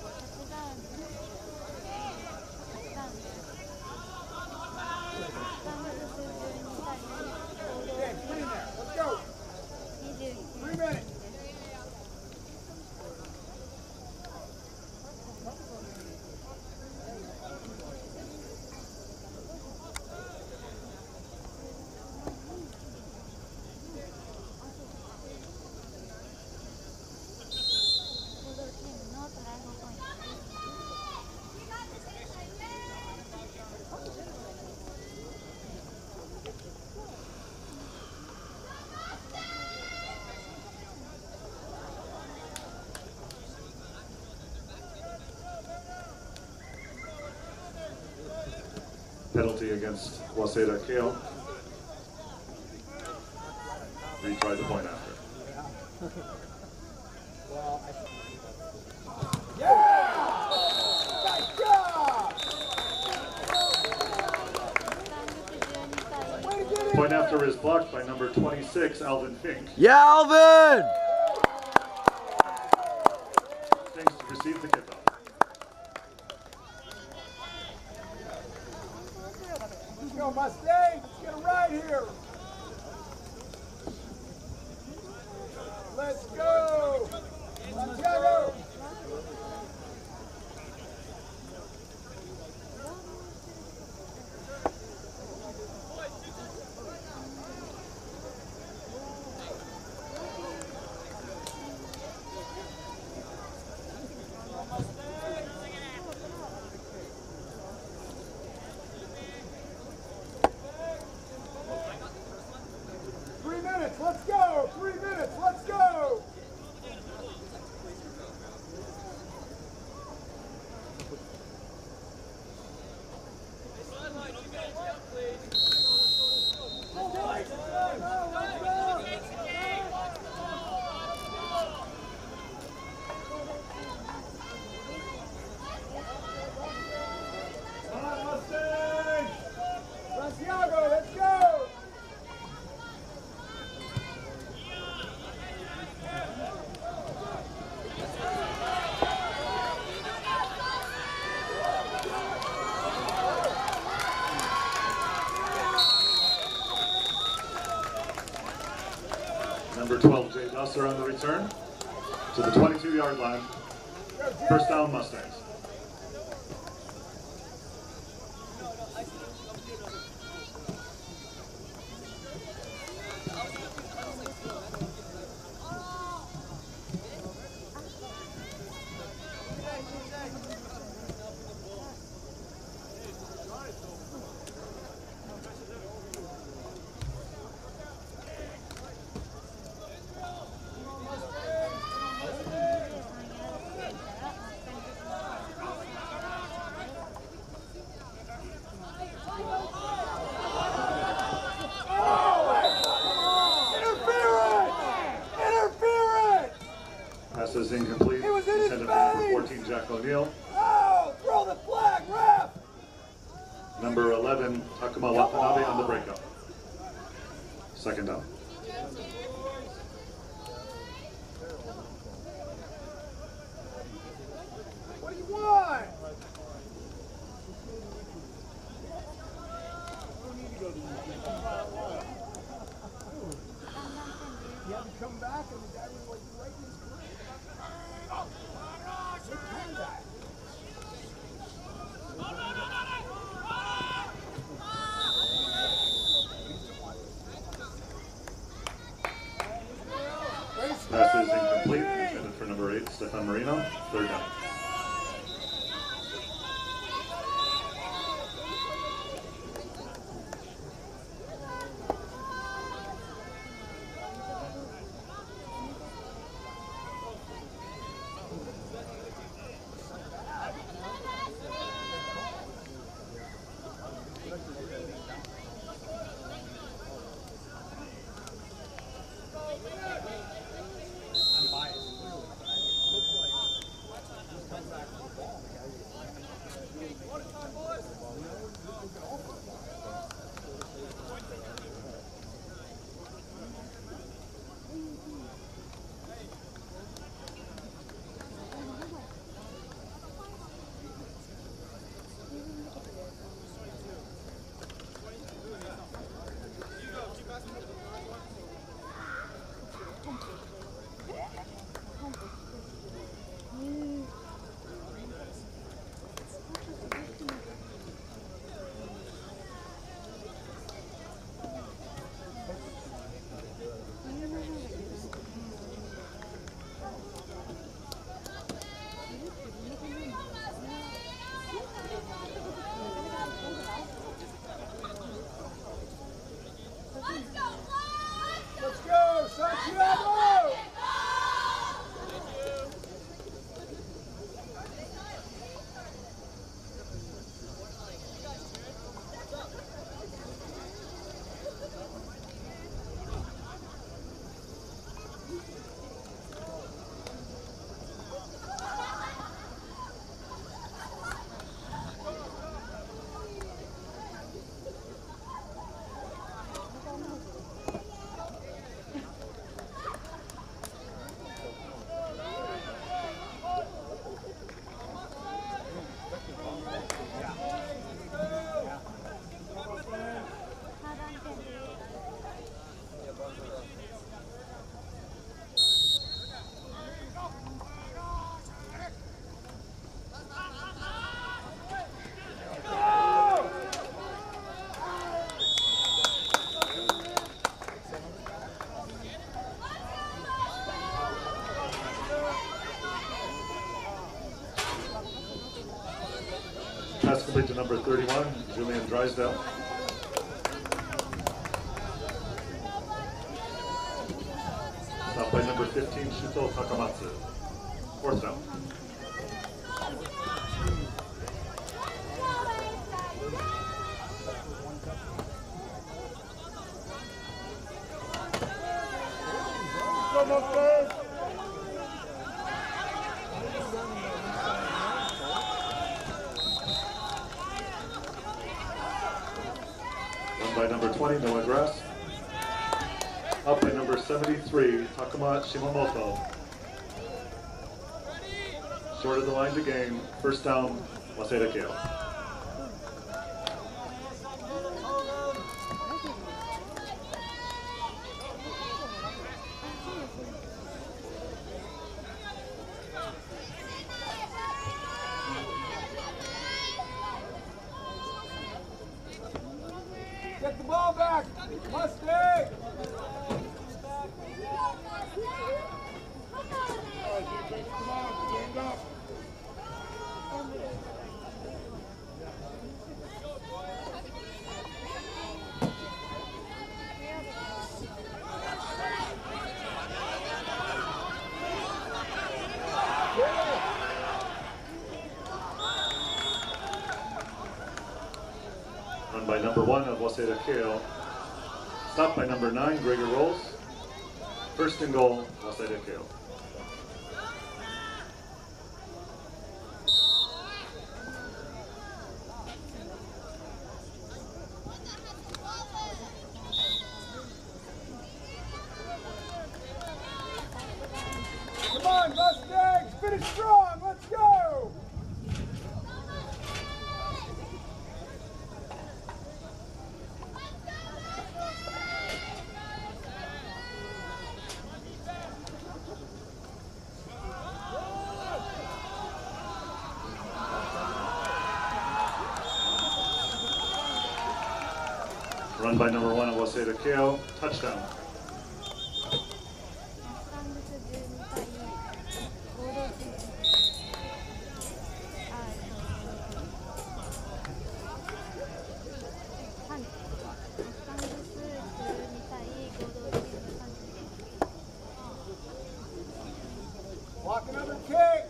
Penalty against Waseda Keio. Retry the point after. Yeah! Nice job! Point after is blocked by number twenty-six, Alvin Fink. Yeah, Alvin! Finks to receive the kickoff. Let's go, Mustang! Let's get it right here! Let's go! Let's go! Three minutes, let's go! Three minutes, let's go! Come on, Mustang! Santiago, let's go! Number twelve, Jay Dusser on the return to the twenty-two yard line. First down, Mustangs. Pass is incomplete. It was in his Intended for number face. fourteen, Jack O'Neill. Oh, throw the flag, ref! Number eleven, Takuma Watanabe on the breakup. Second down. What do you want? You had to come back and the guy was like right in his grip. What time is that? Pass is incomplete. Intended for number eight, Stefan Marino. Third down. pass complete to number thirty-one, Julian Drysdale. Stopped by number fifteen, Shuto Takamatsu. Fourth down. Run by number twenty, Noah Grass. Up by number seventy-three, Takuma Shimamoto. Short of the line to gain. First down, Waseda Keio. Get the ball back! Mustang! Run by number one of Waseda Keio. Stopped by number nine, Gregor Rolls. First and goal, Waseda Keio. Come on, Mustangs! Finish strong! Let's go! Run by number one of Waseda Keio. Touchdown. Walk another kick!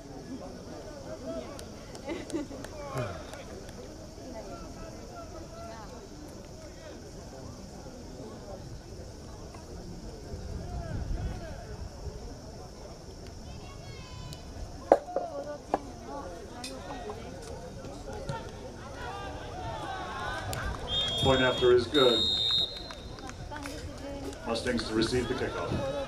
Point after is good. Mustangs to receive the kickoff.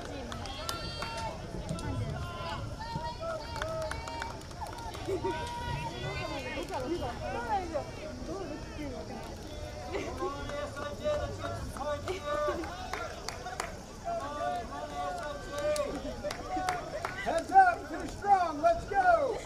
Heads up! Finish strong! Let's go!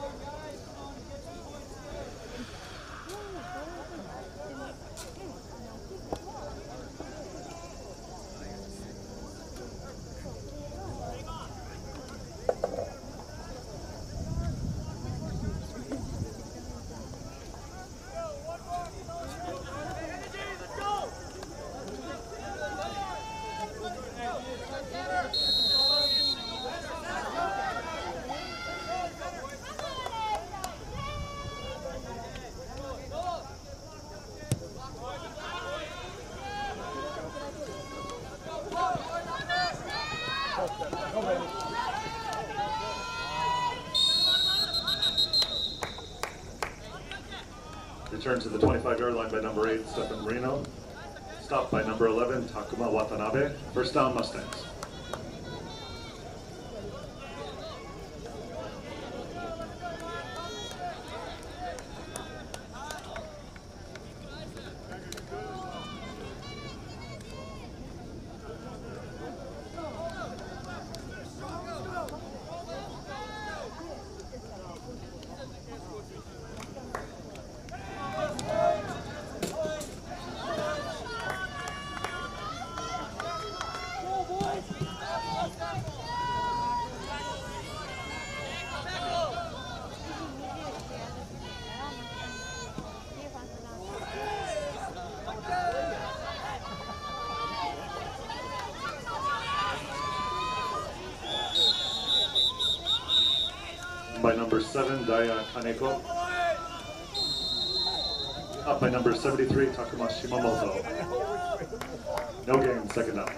Return to the twenty-five yard line by number eight, Stefan Marino. Stopped by number eleven, Takuma Watanabe. First down, Mustangs. number seven, Daya Kaneko. Up by number seventy-three, Takuma Shimamoto. No game, second up.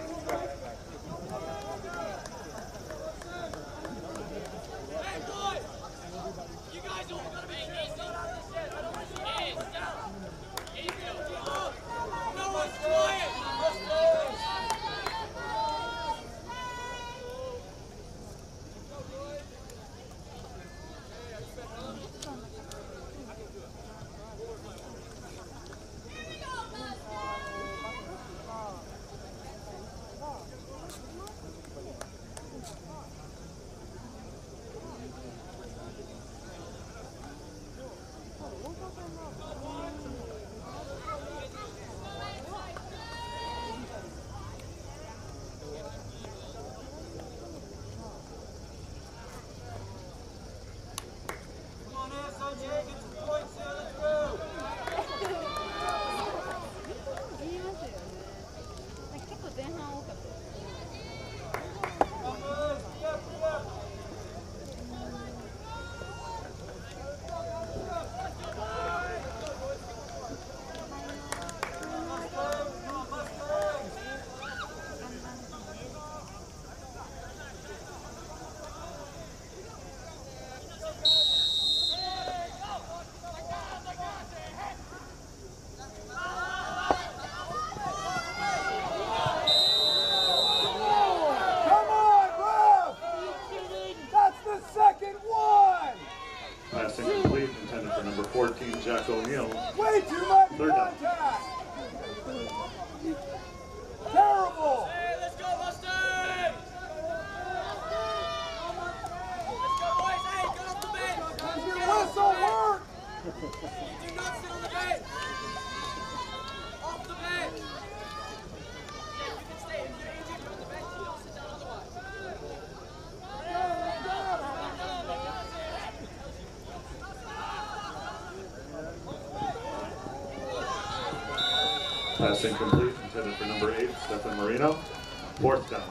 Way too much contact! Terrible! Hey, let's go, Mustang! Let's go, boys! Hey, get off the bench! Does your whistle work? You do not sit on the bench! Off the bench! Yeah, you can stay. If you're injured, you're on the bench. You don't sit down otherwise. Pass incomplete, intended for number eight, Stefan Marino. Fourth down.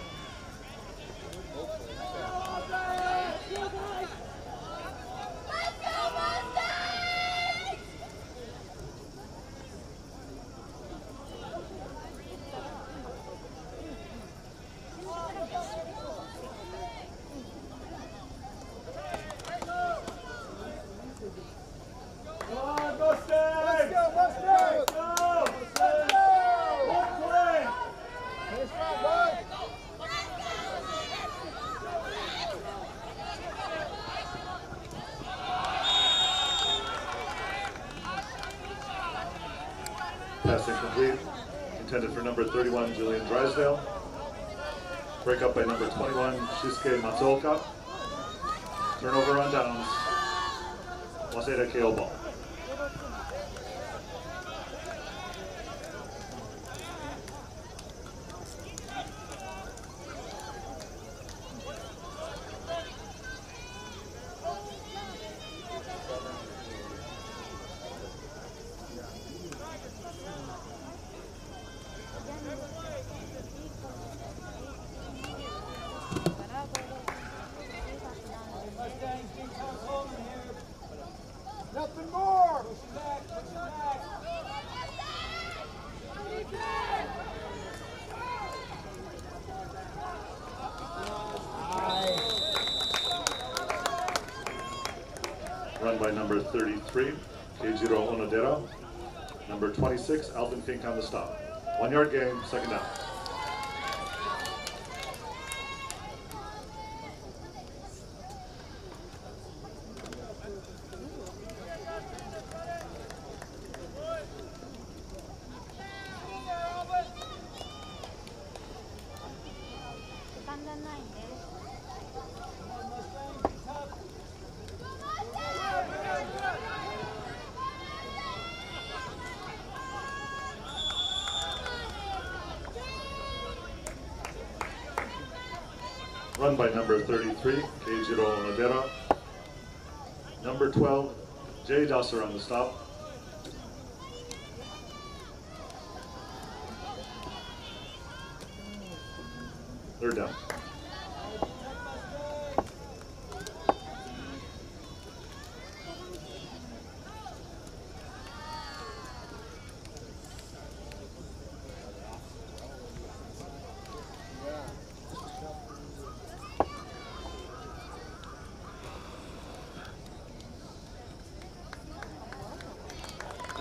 Pass incomplete, intended for number thirty-one, Julian Drysdale. Break up by number twenty-one, Shisuke Matsuoka. Turnover on downs. Waseda Keio ball. Nothing more! Run by number thirty-three, Keijiro Onodera. Number twenty-six, Alvin Fink on the stop. One yard gain, second down. Run by number thirty-three, Keijiro Onodera. Number twelve, Jay Dusser on the stop. Third down.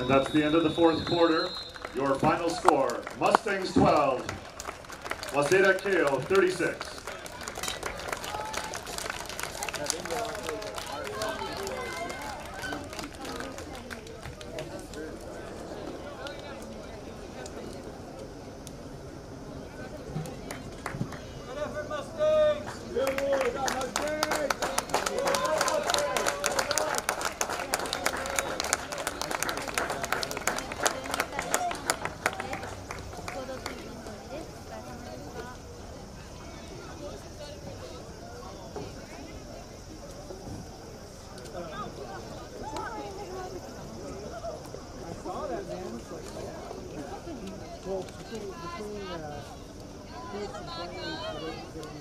And that's the end of the fourth quarter. Your final score, Mustangs twelve, Waseda Keio thirty-six. Well, between, between uh, kids and players, so they can get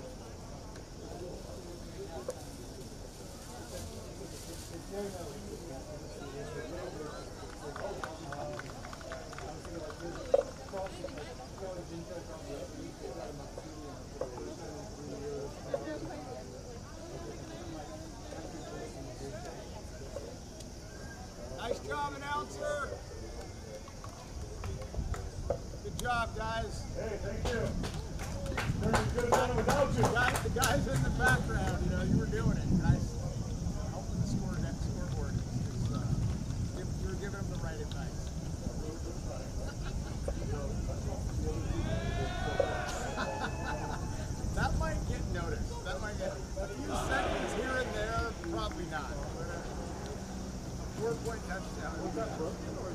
no, no. Nice job, announcer. Good job, guys. Hey, thank you. We could have done it without you. Guys, the guys in the background, you know, you were doing it. Guys, helping the score, that scoreboard. Is, uh, you were giving them the right advice. That might get noticed. That might get a few seconds here and there, probably not. But uh, four-point touchdown. What's that, bro?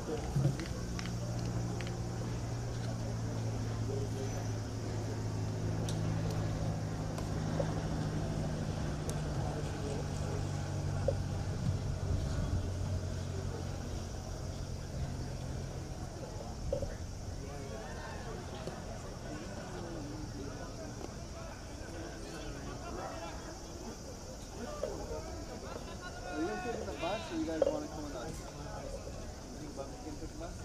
So you guys want to come with us? You think about taking the bus?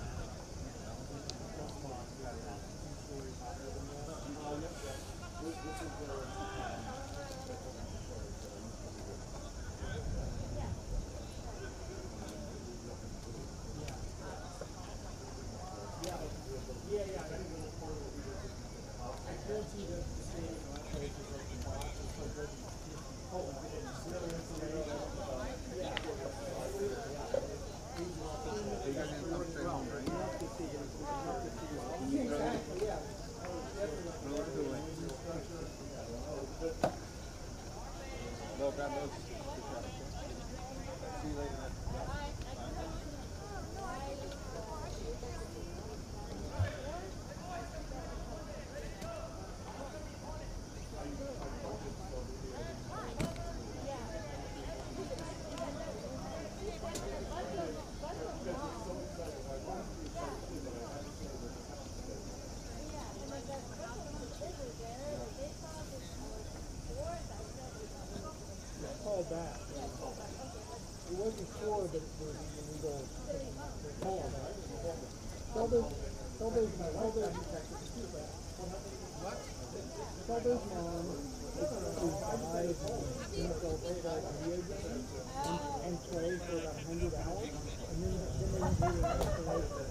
Well, grab those. See you later. Back. It wasn't sure that it was illegal call. Tell those, tell those, tell those, what? Tell those mom is buy N F L video game and play for about a hundred hours, and then then they won't do the installation.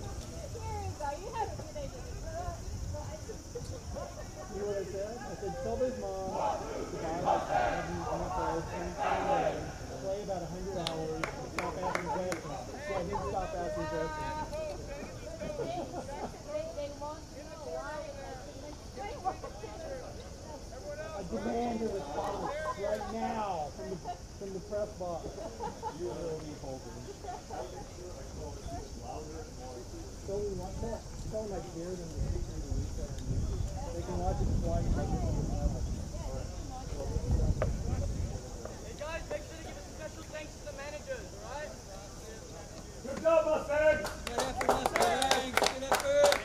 You know what I said? I said, tell those mom to buy like N F L play about a hundred hours, stop asking questions. So I didn't stop asking questions. I demand a response right now from the from the press box. You will be holding. So we want that. So like share them the picture of the week that are new. They can watch it twice. Like it on the level. Hey guys, make sure to give a special thanks to the managers, alright? Good job, Mustangs! Good effort, Mustangs! Good effort!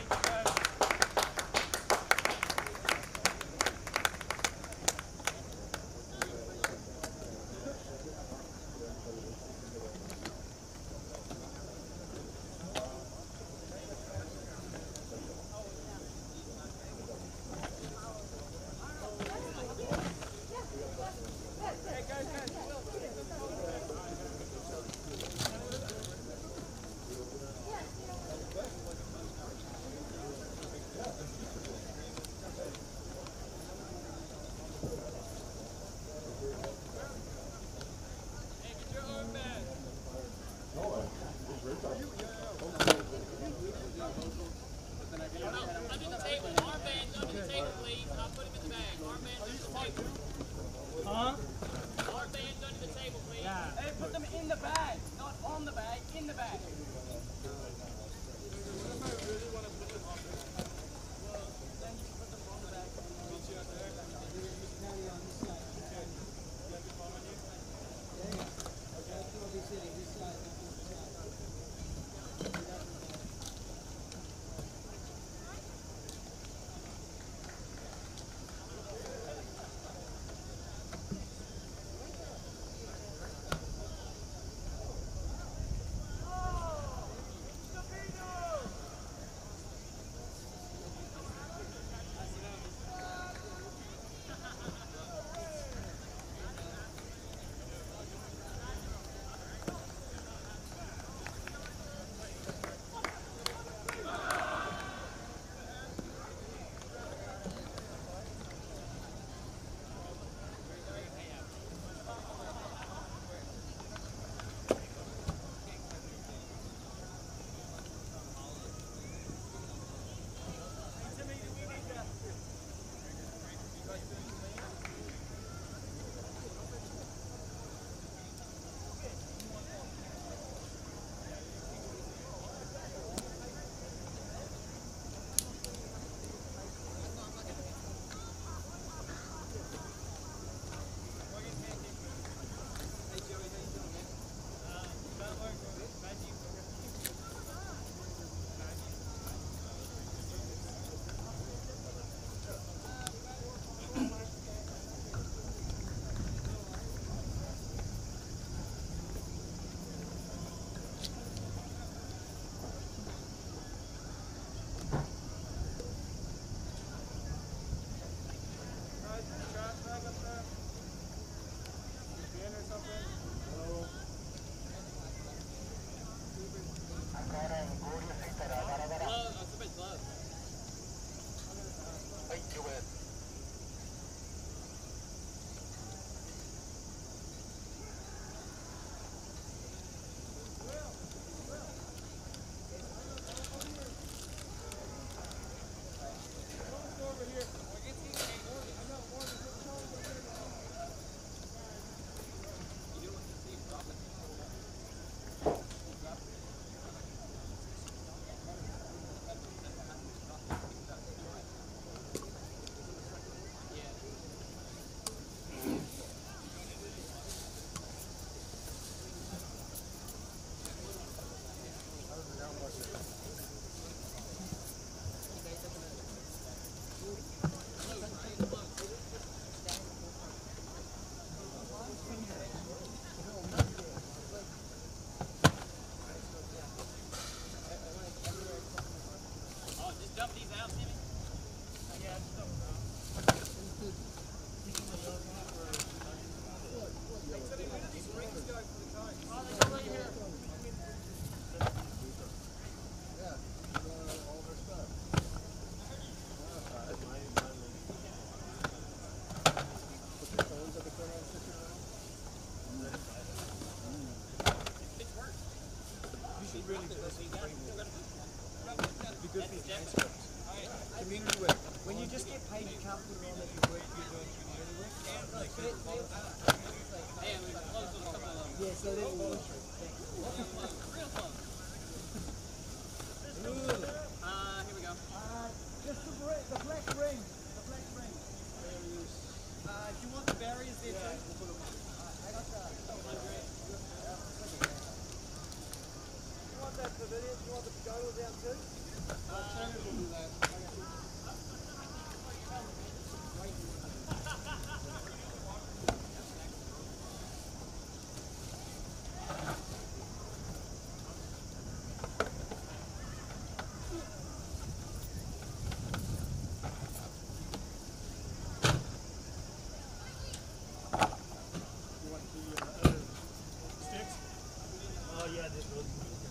Huh? Armbands under the table, please. Yeah. Hey, put them in the bag, not on the bag, in the bag. Because these transcripts. Community work. When you just get paid, you can't put it on that you work, you're doing community work. Yeah, so there's one. Uh, here we go. Uh, just the, br- the black ring. The black ring. Uh, do you want the barriers there too? I got that. You want that pavilion? You want the pagoda down too? Oh yeah, this was.